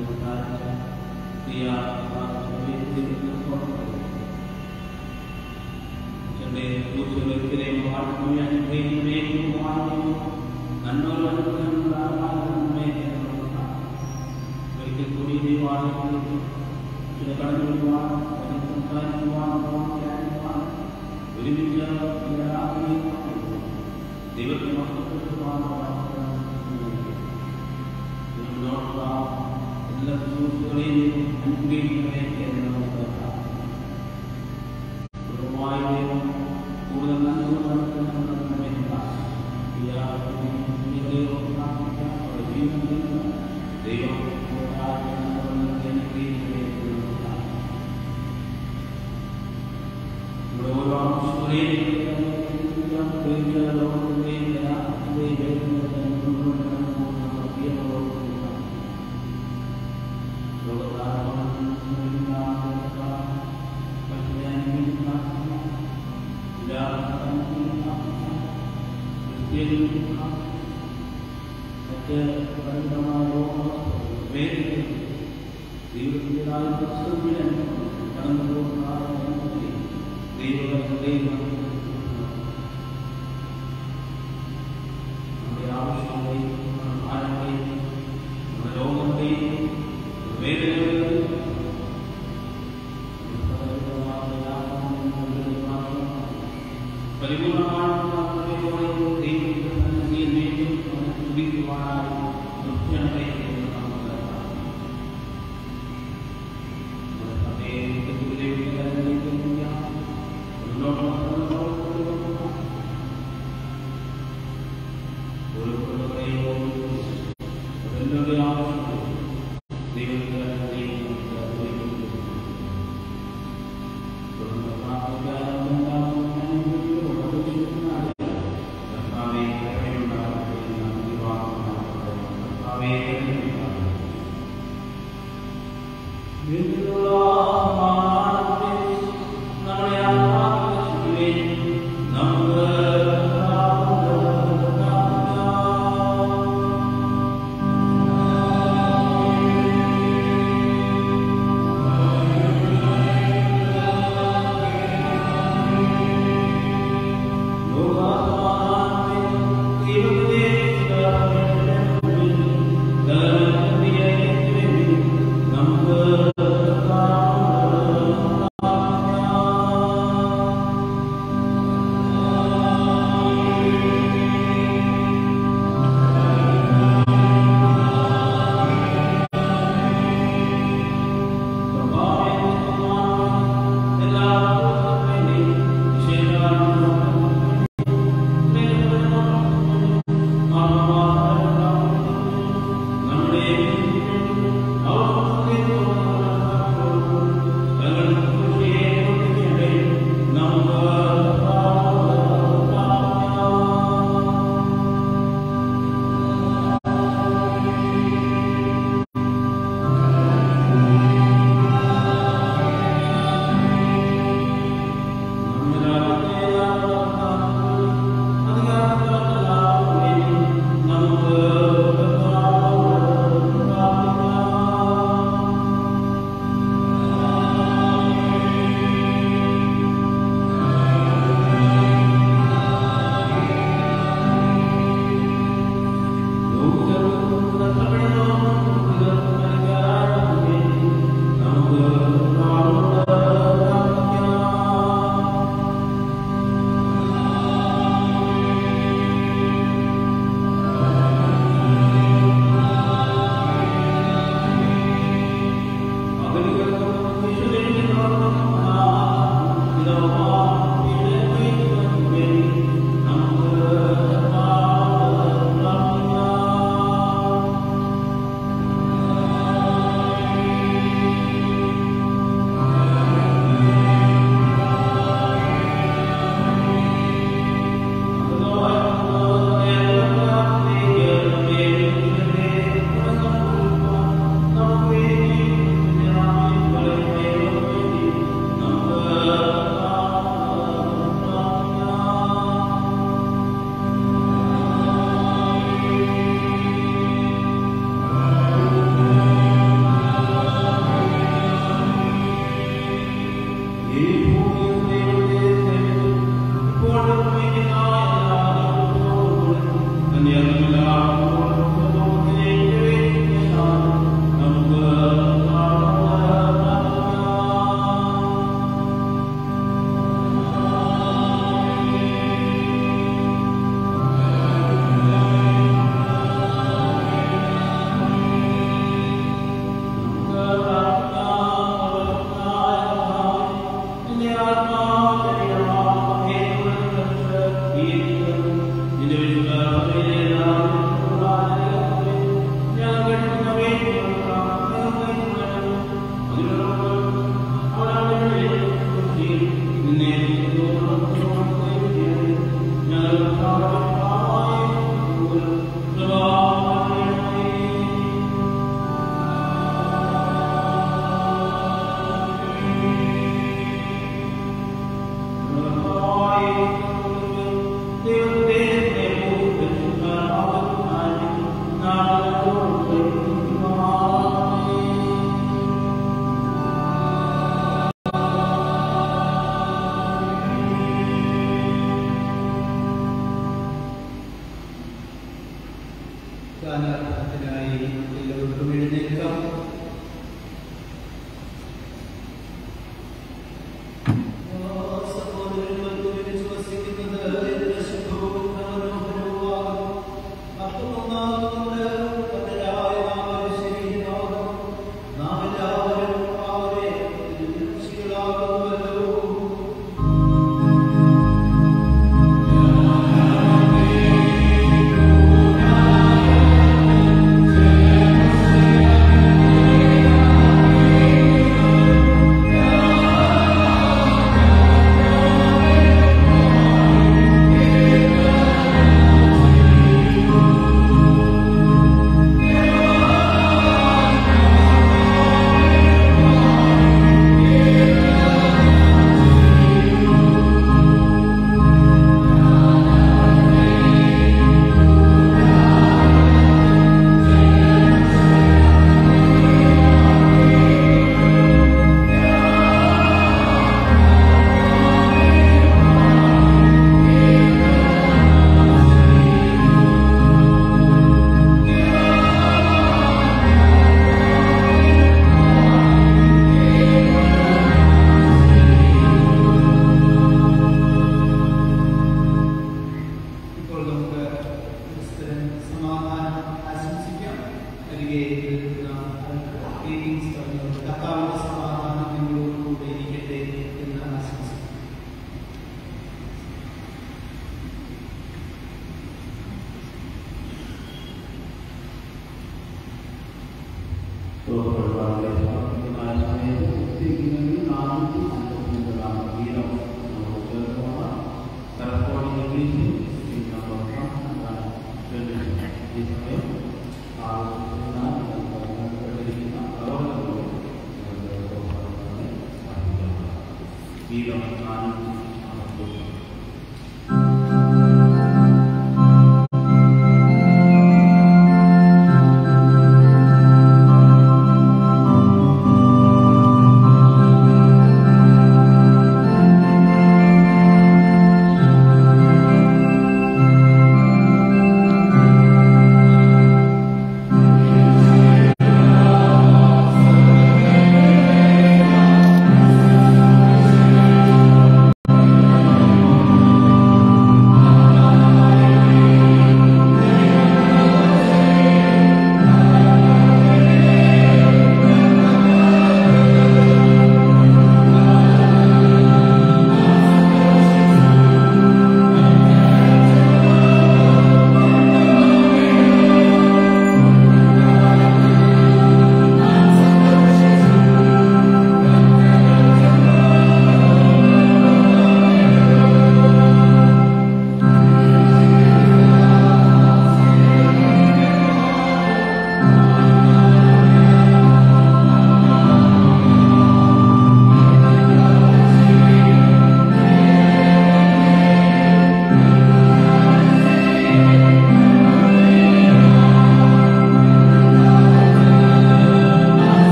Number ഗാനാർത്ഥത്തിനായി എല്ലാവർക്കും എഴുന്നേൽക്കാം.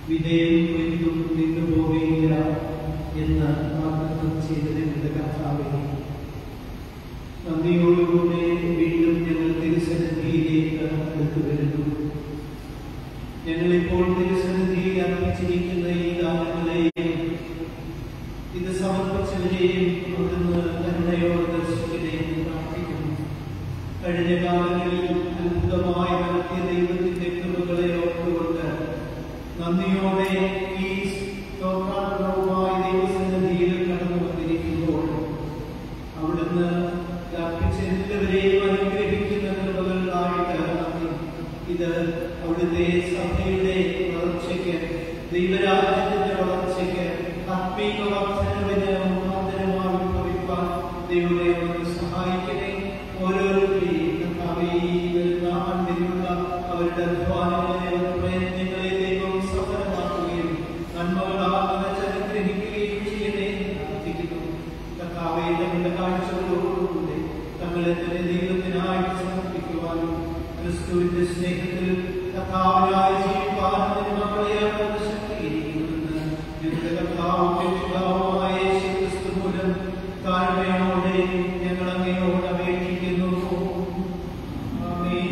വിധേയം ഒരിക്കലും നിന്നുപോവുകയില്ല എന്ന് വാഗ്ദത്തം ചെയ്ത ഞങ്ങളുടെ കർത്താവേ, നന്ദിയോടുകൂടെ വീണ്ടും ഞങ്ങൾ തിരുസന്നിധിയിലേക്ക് അടുത്തു വരുന്നു. ഞങ്ങളിപ്പോൾ തിരുസന്നിധിയിൽ അർപ്പിച്ചിരിക്കുന്ന ഈ ദാനങ്ങളെയും ഇത് സമർപ്പിച്ചവരെയും അവിടുന്ന് കരുണയോടെ ദർശിക്കുകയും പ്രാർത്ഥിക്കുന്നു. കഴിഞ്ഞ കാലങ്ങളിൽ അത്ഭുതമായി നടത്തിയ ദൈവത്തിന്റെ കൃപകളെ ഓർത്തുകൊണ്ട് നന്ദിയോടെ ഈ സ്തോത്രാർപ്പണവുമായി ദൈവസന്നിധിയിൽ കടന്നു വന്നിരിക്കുമ്പോൾ അവിടുന്ന് അർപ്പിച്ച എല്ലാവരെയും അനുഗ്രഹിക്കുന്ന കൃപകളിലായിട്ട് നന്ദി. ഇത് അവിടുത്തെ സഭയുടെ വളർച്ചയ്ക്ക്, ദൈവരാജ്യത്തിന്റെ വളർച്ചയ്ക്ക്, ആത്മീക വർദ്ധനവിന് മുഖാന്തരമായി ഭവിക്കാൻ ദൈവമേ അവർക്ക് സഹായിക്കണേ. ഓരോരുത്തരെയും വരുന്ന ആണ്ടിലുള്ള അവരുടെ അധ്വാനങ്ങളെ, പ്രയത്നങ്ങളെ ദൈവം സഫലമാക്കുകയും നന്മകളാകുന്ന അനുഗ്രഹിക്കുകയും ചെയ്യണേ പ്രാർത്ഥിക്കുന്നു. കർത്താവേ, ഞങ്ങളുടെ കാഴ്ചകളോടുകൂടെ തങ്ങളെ തന്നെ ദൈവത്തിനായിട്ട് സമർപ്പിക്കുവാനും ക്രിസ്തുവിന്റെ സ്നേഹത്തിൽ കർത്താവിനായി ജീവിക്കാനും മക്കളെ ശക്തീകരിക്കുമെന്ന് ഞങ്ങളുടെ കർത്താവും രക്ഷിതാവുമായ യേശുക്രിസ്തു മൂലം താഴ്മയോടെ ഞങ്ങൾ അങ്ങയോട് അപേക്ഷിക്കുന്നു. ആമേൻ.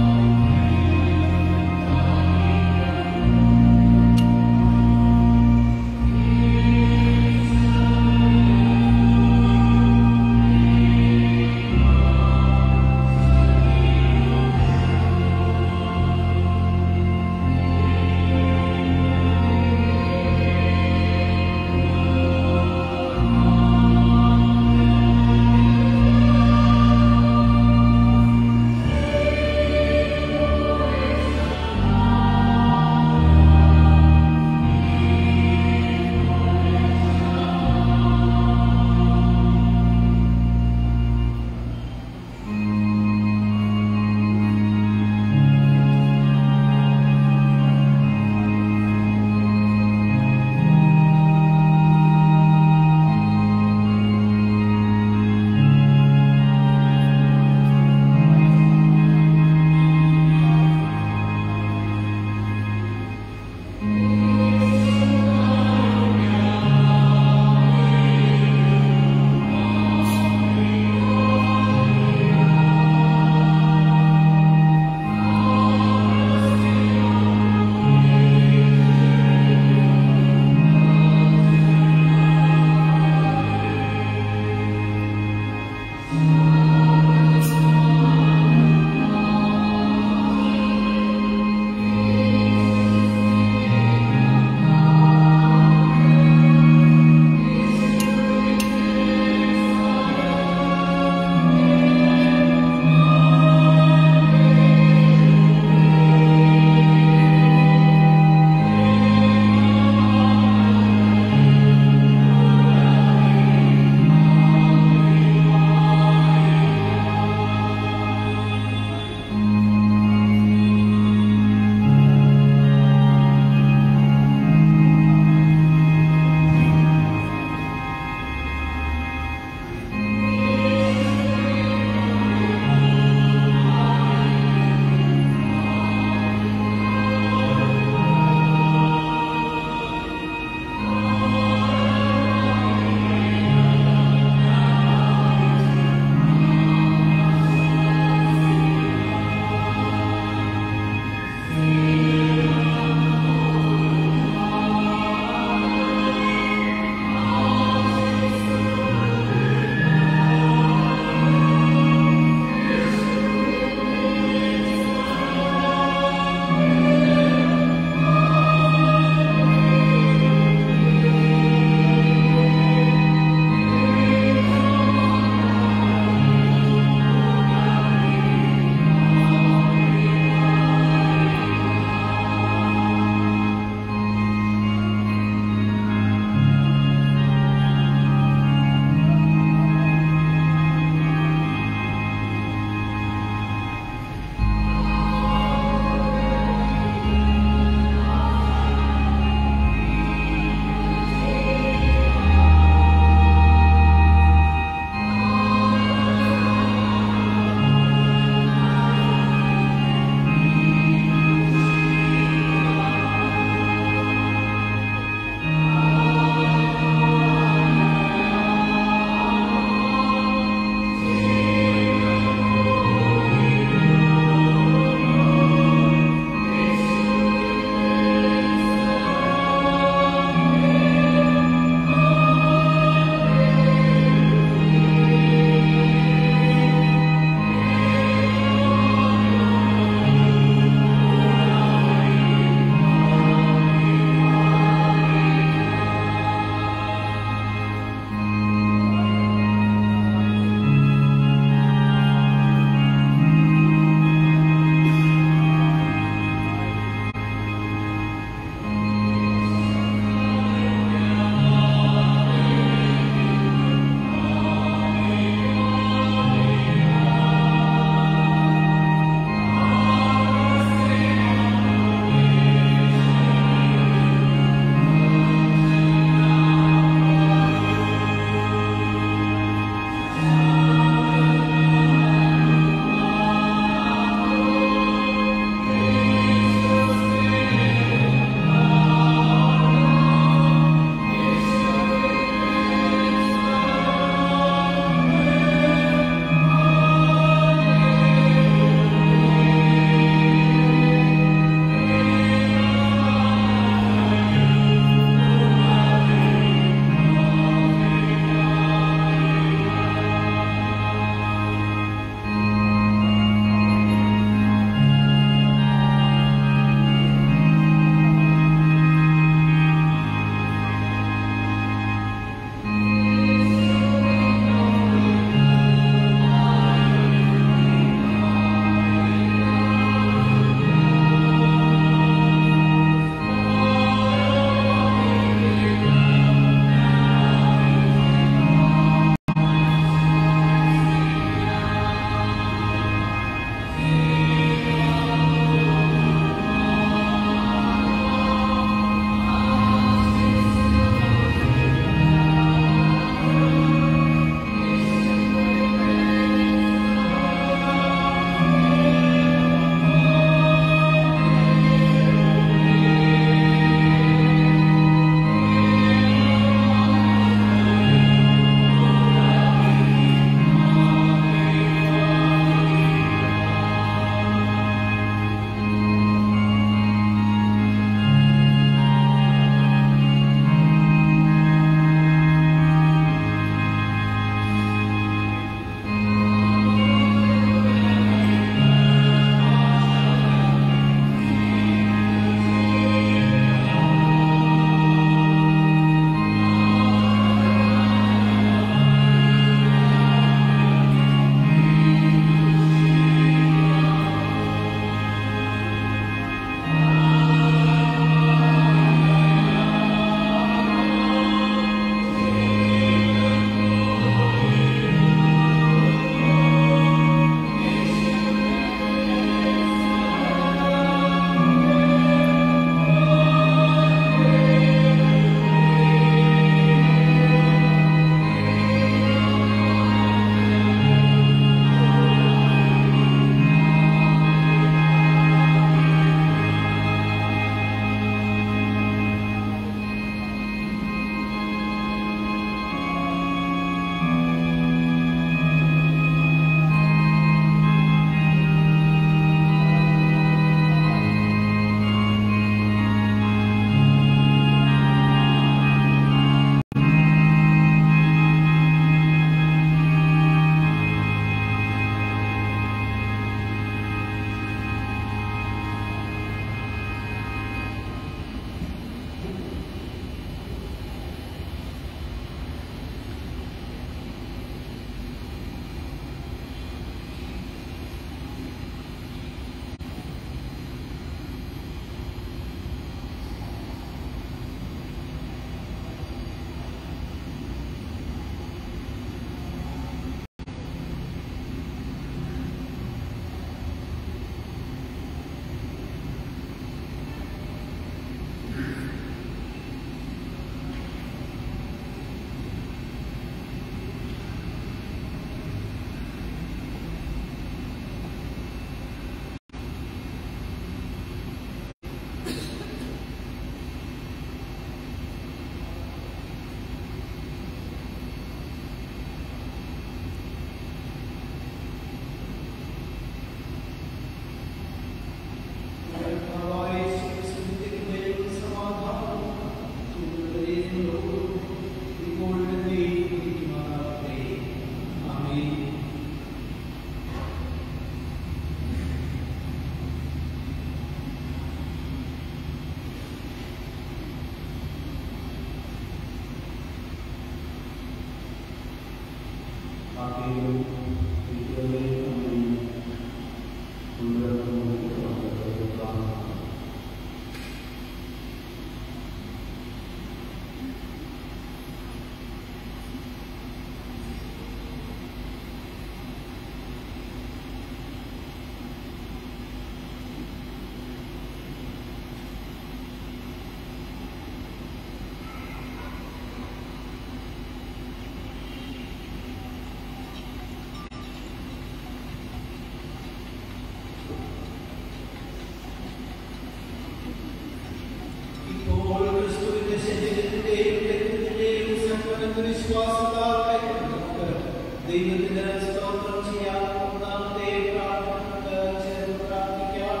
ദൈവത്തിന് സ്തോത്രം ചെയ്യാം. ഒന്നാമത്തെ പ്രാർത്ഥന ചേർന്ന് പ്രാർത്ഥിക്കാം.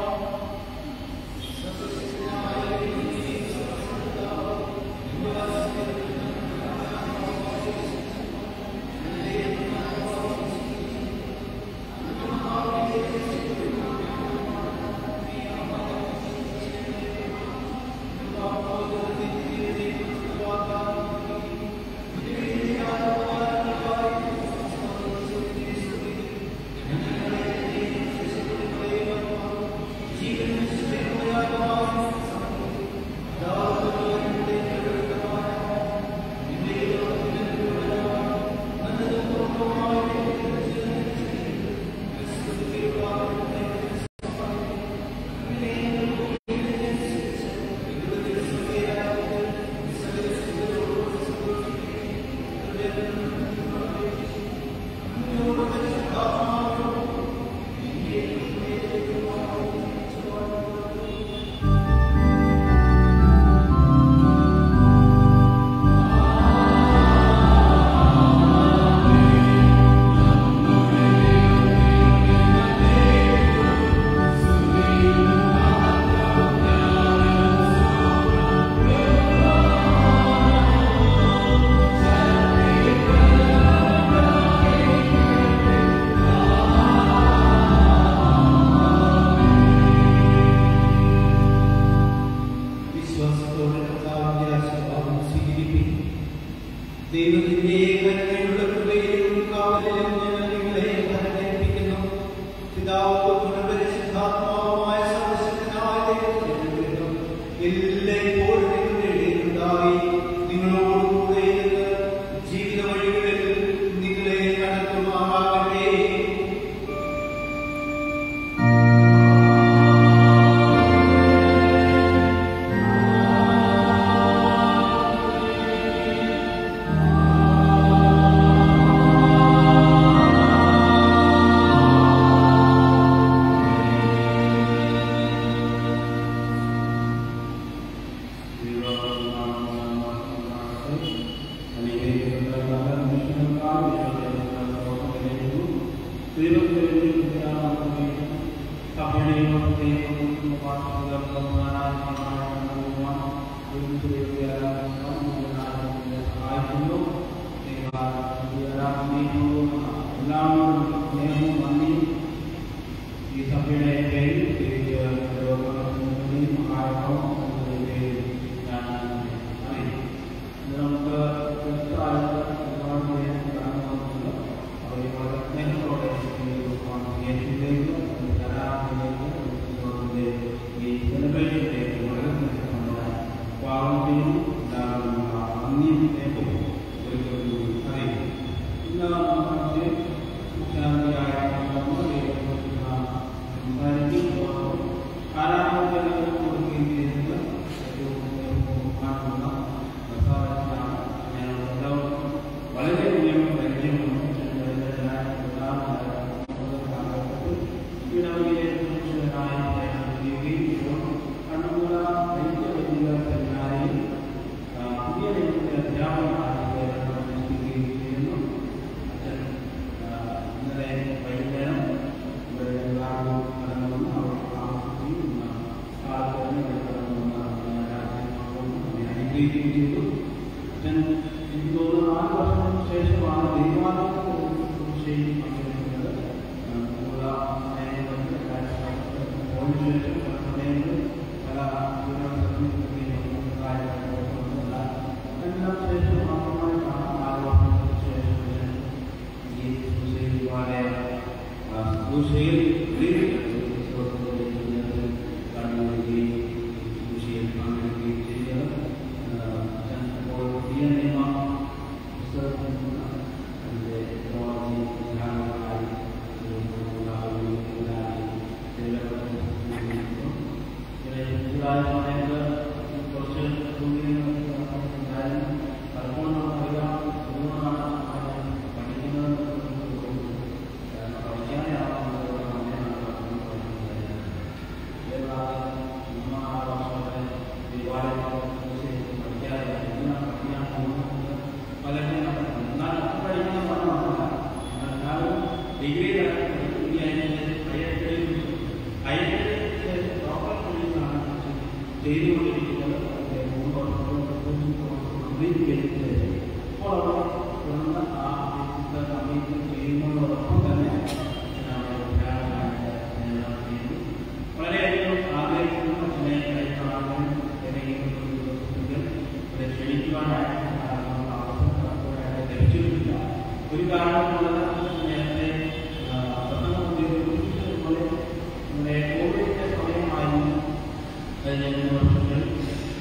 തന്നെ നമ്മുടെ കോവിഡിന്റെ സമയമായിരുന്നു കഴിഞ്ഞ 2 വർഷങ്ങളിൽ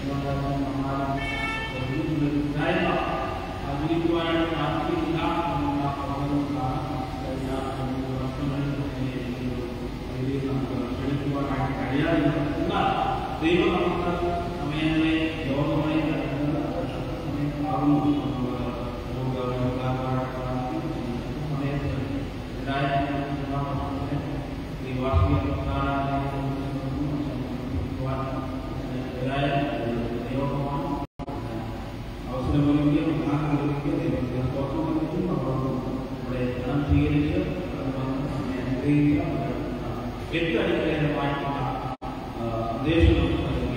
ആചരിക്കുവാനായിട്ട് സാധിക്കില്ല എന്നുള്ള പ്രബന്ധങ്ങളാണ് കഴിഞ്ഞ 2 വർഷങ്ങളിൽ നമുക്ക് ക്ഷണിക്കുവാനായിട്ട് കഴിയാറില്ല. എന്നാൽ ദൈവം നമുക്ക് സമയങ്ങളെ യോഗമായി സമയത്താകുന്നു സമയത്ത് 2000 ഈ വാർഷിക യോഗമാണ് അവസരമൊരുക്കിയ പ്രധാനമൊരുക്കിയ ദൈവത്തിന്റെ സ്തോത്രം നമ്മുടെ ധനം സ്വീകരിച്ച് അനുഗ്രഹിക്കുക 8 അനുഗ്രഹമായിട്ടുള്ള സന്ദേശങ്ങൾ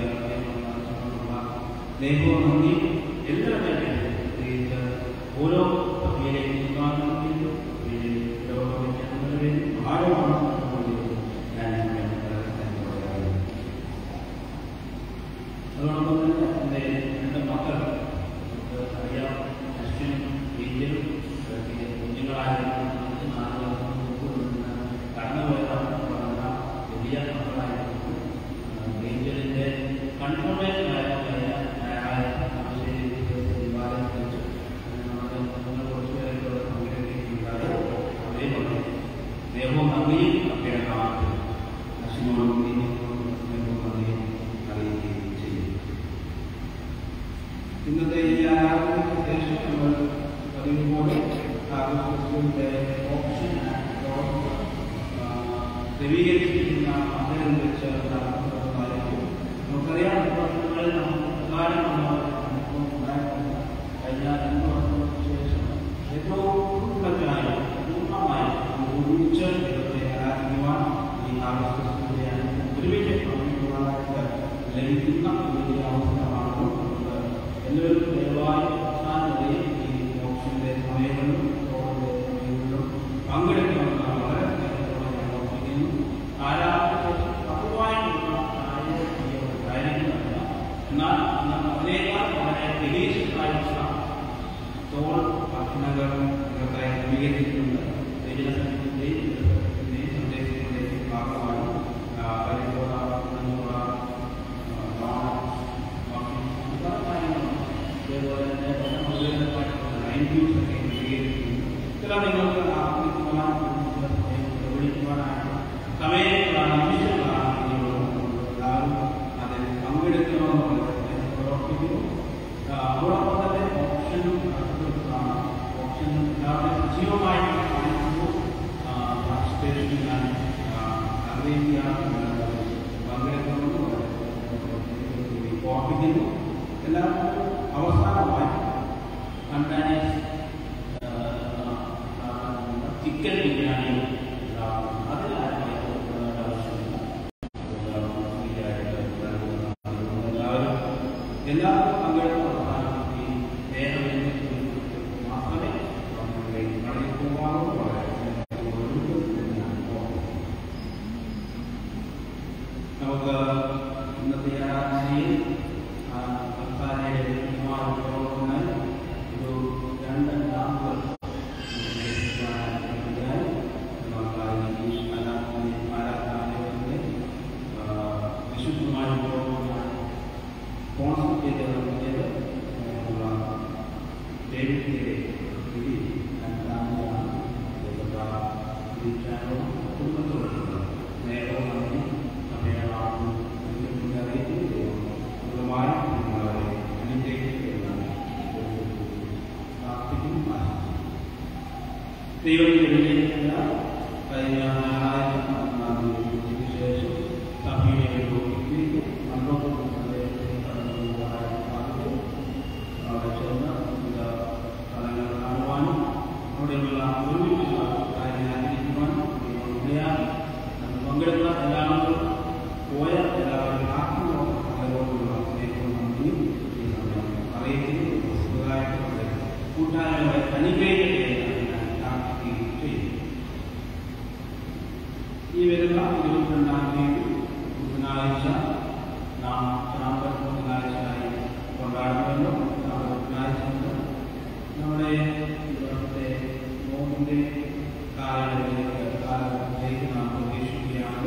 ദൈവവും നന്ദി എല്ലാവരുടെയും പ്രത്യേകിച്ച് ഓരോ സഭയിലെയും ഭാരമാണ് അതോടൊപ്പം തന്നെ എൻ്റെ 2 മക്കൾ അറിയാം, അശ്വിനും ഇന്ത്യയിലും കുഞ്ഞുങ്ങളായിരുന്നു കടന്നുപോയതാണ്. വലിയ മക്കളായിരുന്നു. ഏഞ്ചലിന്റെ കൺഫർമേഷനായിരുന്നു ദേവവും നന്ദിയും ഒക്കെയാണ് അശ്വിനോടും നന്ദിയും അറിയുകയും ചെയ്യും. ഇന്നത്തെ ഈ ആരാധനയ്ക്ക് ശേഷം നമ്മൾ പതിവുപോലെ ഓപ്ഷൻ ക്രമീകരിച്ചിരിക്കുന്ന അദ്ദേഹം വെച്ച് നടത്തുന്നതായിരിക്കും. നമുക്കറിയാം, വർഷങ്ങളിൽ നമുക്ക് പ്രധാനമുണ്ടായിട്ടുണ്ട്. കഴിഞ്ഞ 2 വർഷങ്ങൾക്ക് ശേഷം ഏറ്റവും പൂർണ്ണമായി ഒരുമിച്ച് ദൈവത്തെ ആരാധിക്കുവാൻ ഈ ആവശ്യത്തിന്റെ ഒരുമിച്ച് പ്രവർത്തിക്കുവാനായിട്ട് ലഭിക്കുന്ന വലിയ അവസരമാണ്. എല്ലാവരും ദയവായി അവസാനതയും ഈ ഓപ്ഷന്റെ സമയങ്ങളിലും പങ്കെടുക്കണമെന്നാണ് വളരെ ഓർമ്മിക്കുന്നു. ആരാധന പൊതുവായിട്ടുള്ള കാര്യങ്ങളല്ല, എന്നാൽ അതിനേക്കാൾ വളരെ വിദേശത്തായിട്ടുള്ള തോൾ ഭക്ഷണങ്ങൾ ഇതൊക്കെ ക്രമീകരിച്ചിട്ടുണ്ട്. ദൈവസംഘത്തിന്റെയും സന്ദേശത്തിന്റെയും ഭാഗമാണ് അതേപോലെ തന്നെ ഇതെല്ലാം നിങ്ങൾക്ക് വിളിക്കുവാനായിട്ട് സമയങ്ങളാണ്, നിമിഷങ്ങളാണ്. എല്ലാവരും അതിൽ പങ്കെടുക്കണമെന്ന് പ്രവർത്തിക്കുന്നു. അതോടൊപ്പം തന്നെ ഓപ്ഷനും ഓപ്ഷനും എല്ലാവരും സജീവമായിട്ട് കാണിക്കുന്നു. പാർട്ടിസിപ്പേഷൻ ഞാൻ അറിയിക്കുകയാണ്. പങ്കെടുക്കണമെന്ന് ഓർമ്മിക്കുന്നു. എല്ലാവർക്കും അവസാനമായി ചിക്കൻ ബിരിയാണി എല്ലാവരും പങ്കെടുത്ത അവസാനം ഈ നേതൃത്വം മാത്രമേ കടയിൽ പോകാവുള്ളൂ. നമുക്ക് ഇന്നത്തെ ആരാധനയിൽ ദൈവത്തിന്റെ കഴിഞ്ഞ ശേഷം സഭയെ കാണുവാനും അവിടെയുള്ള ഒരുമിച്ചുള്ള കാര്യങ്ങൾ ആചരിക്കുവാനും പങ്കെടുക്കുന്ന എല്ലാവരും പോയ എല്ലാവരും ആത്മോടുള്ള അറിയിക്കുന്നു. കൂട്ടായ്മകളെ അനുഗ്രഹിക്കട്ടെ ഈ വരുന്ന 22-ാം തീയതി ബുധനാഴ്ച നാം ബുധനാഴ്ചയായി കൊണ്ടാടുമല്ലോ. ബുധനാഴ്ച നമ്മുടെ ഇവിടുത്തെ നോമ്പിന്റെ കാലങ്ങളിലേക്ക് നാം പ്രവേശിക്കുകയാണ്.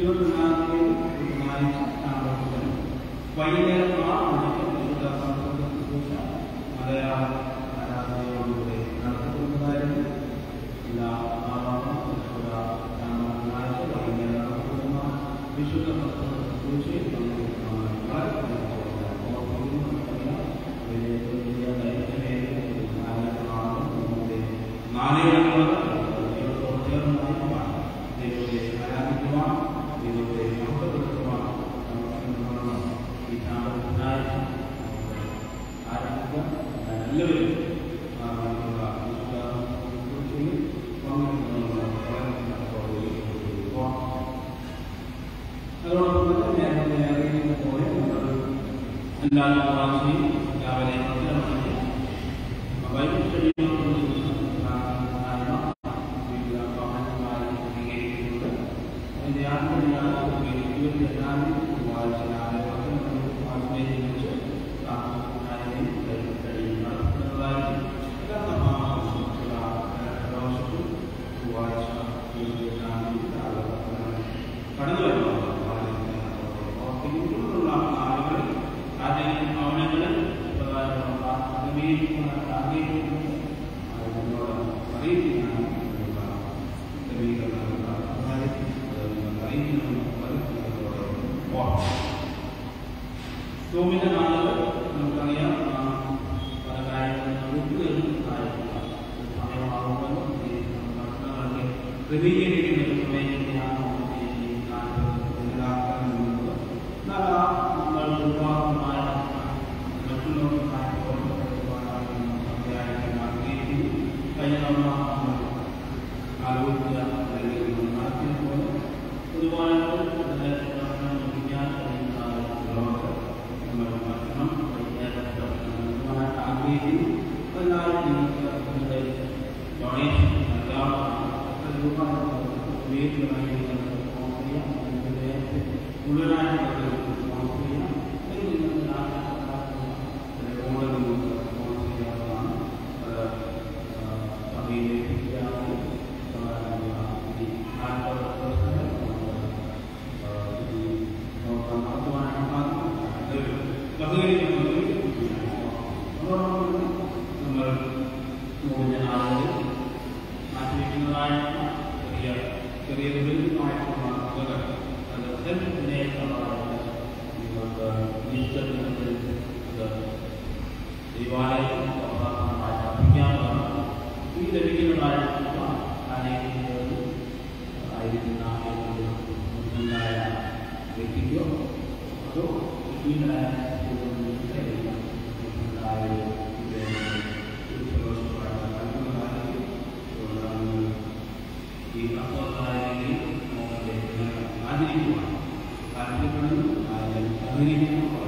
Amen.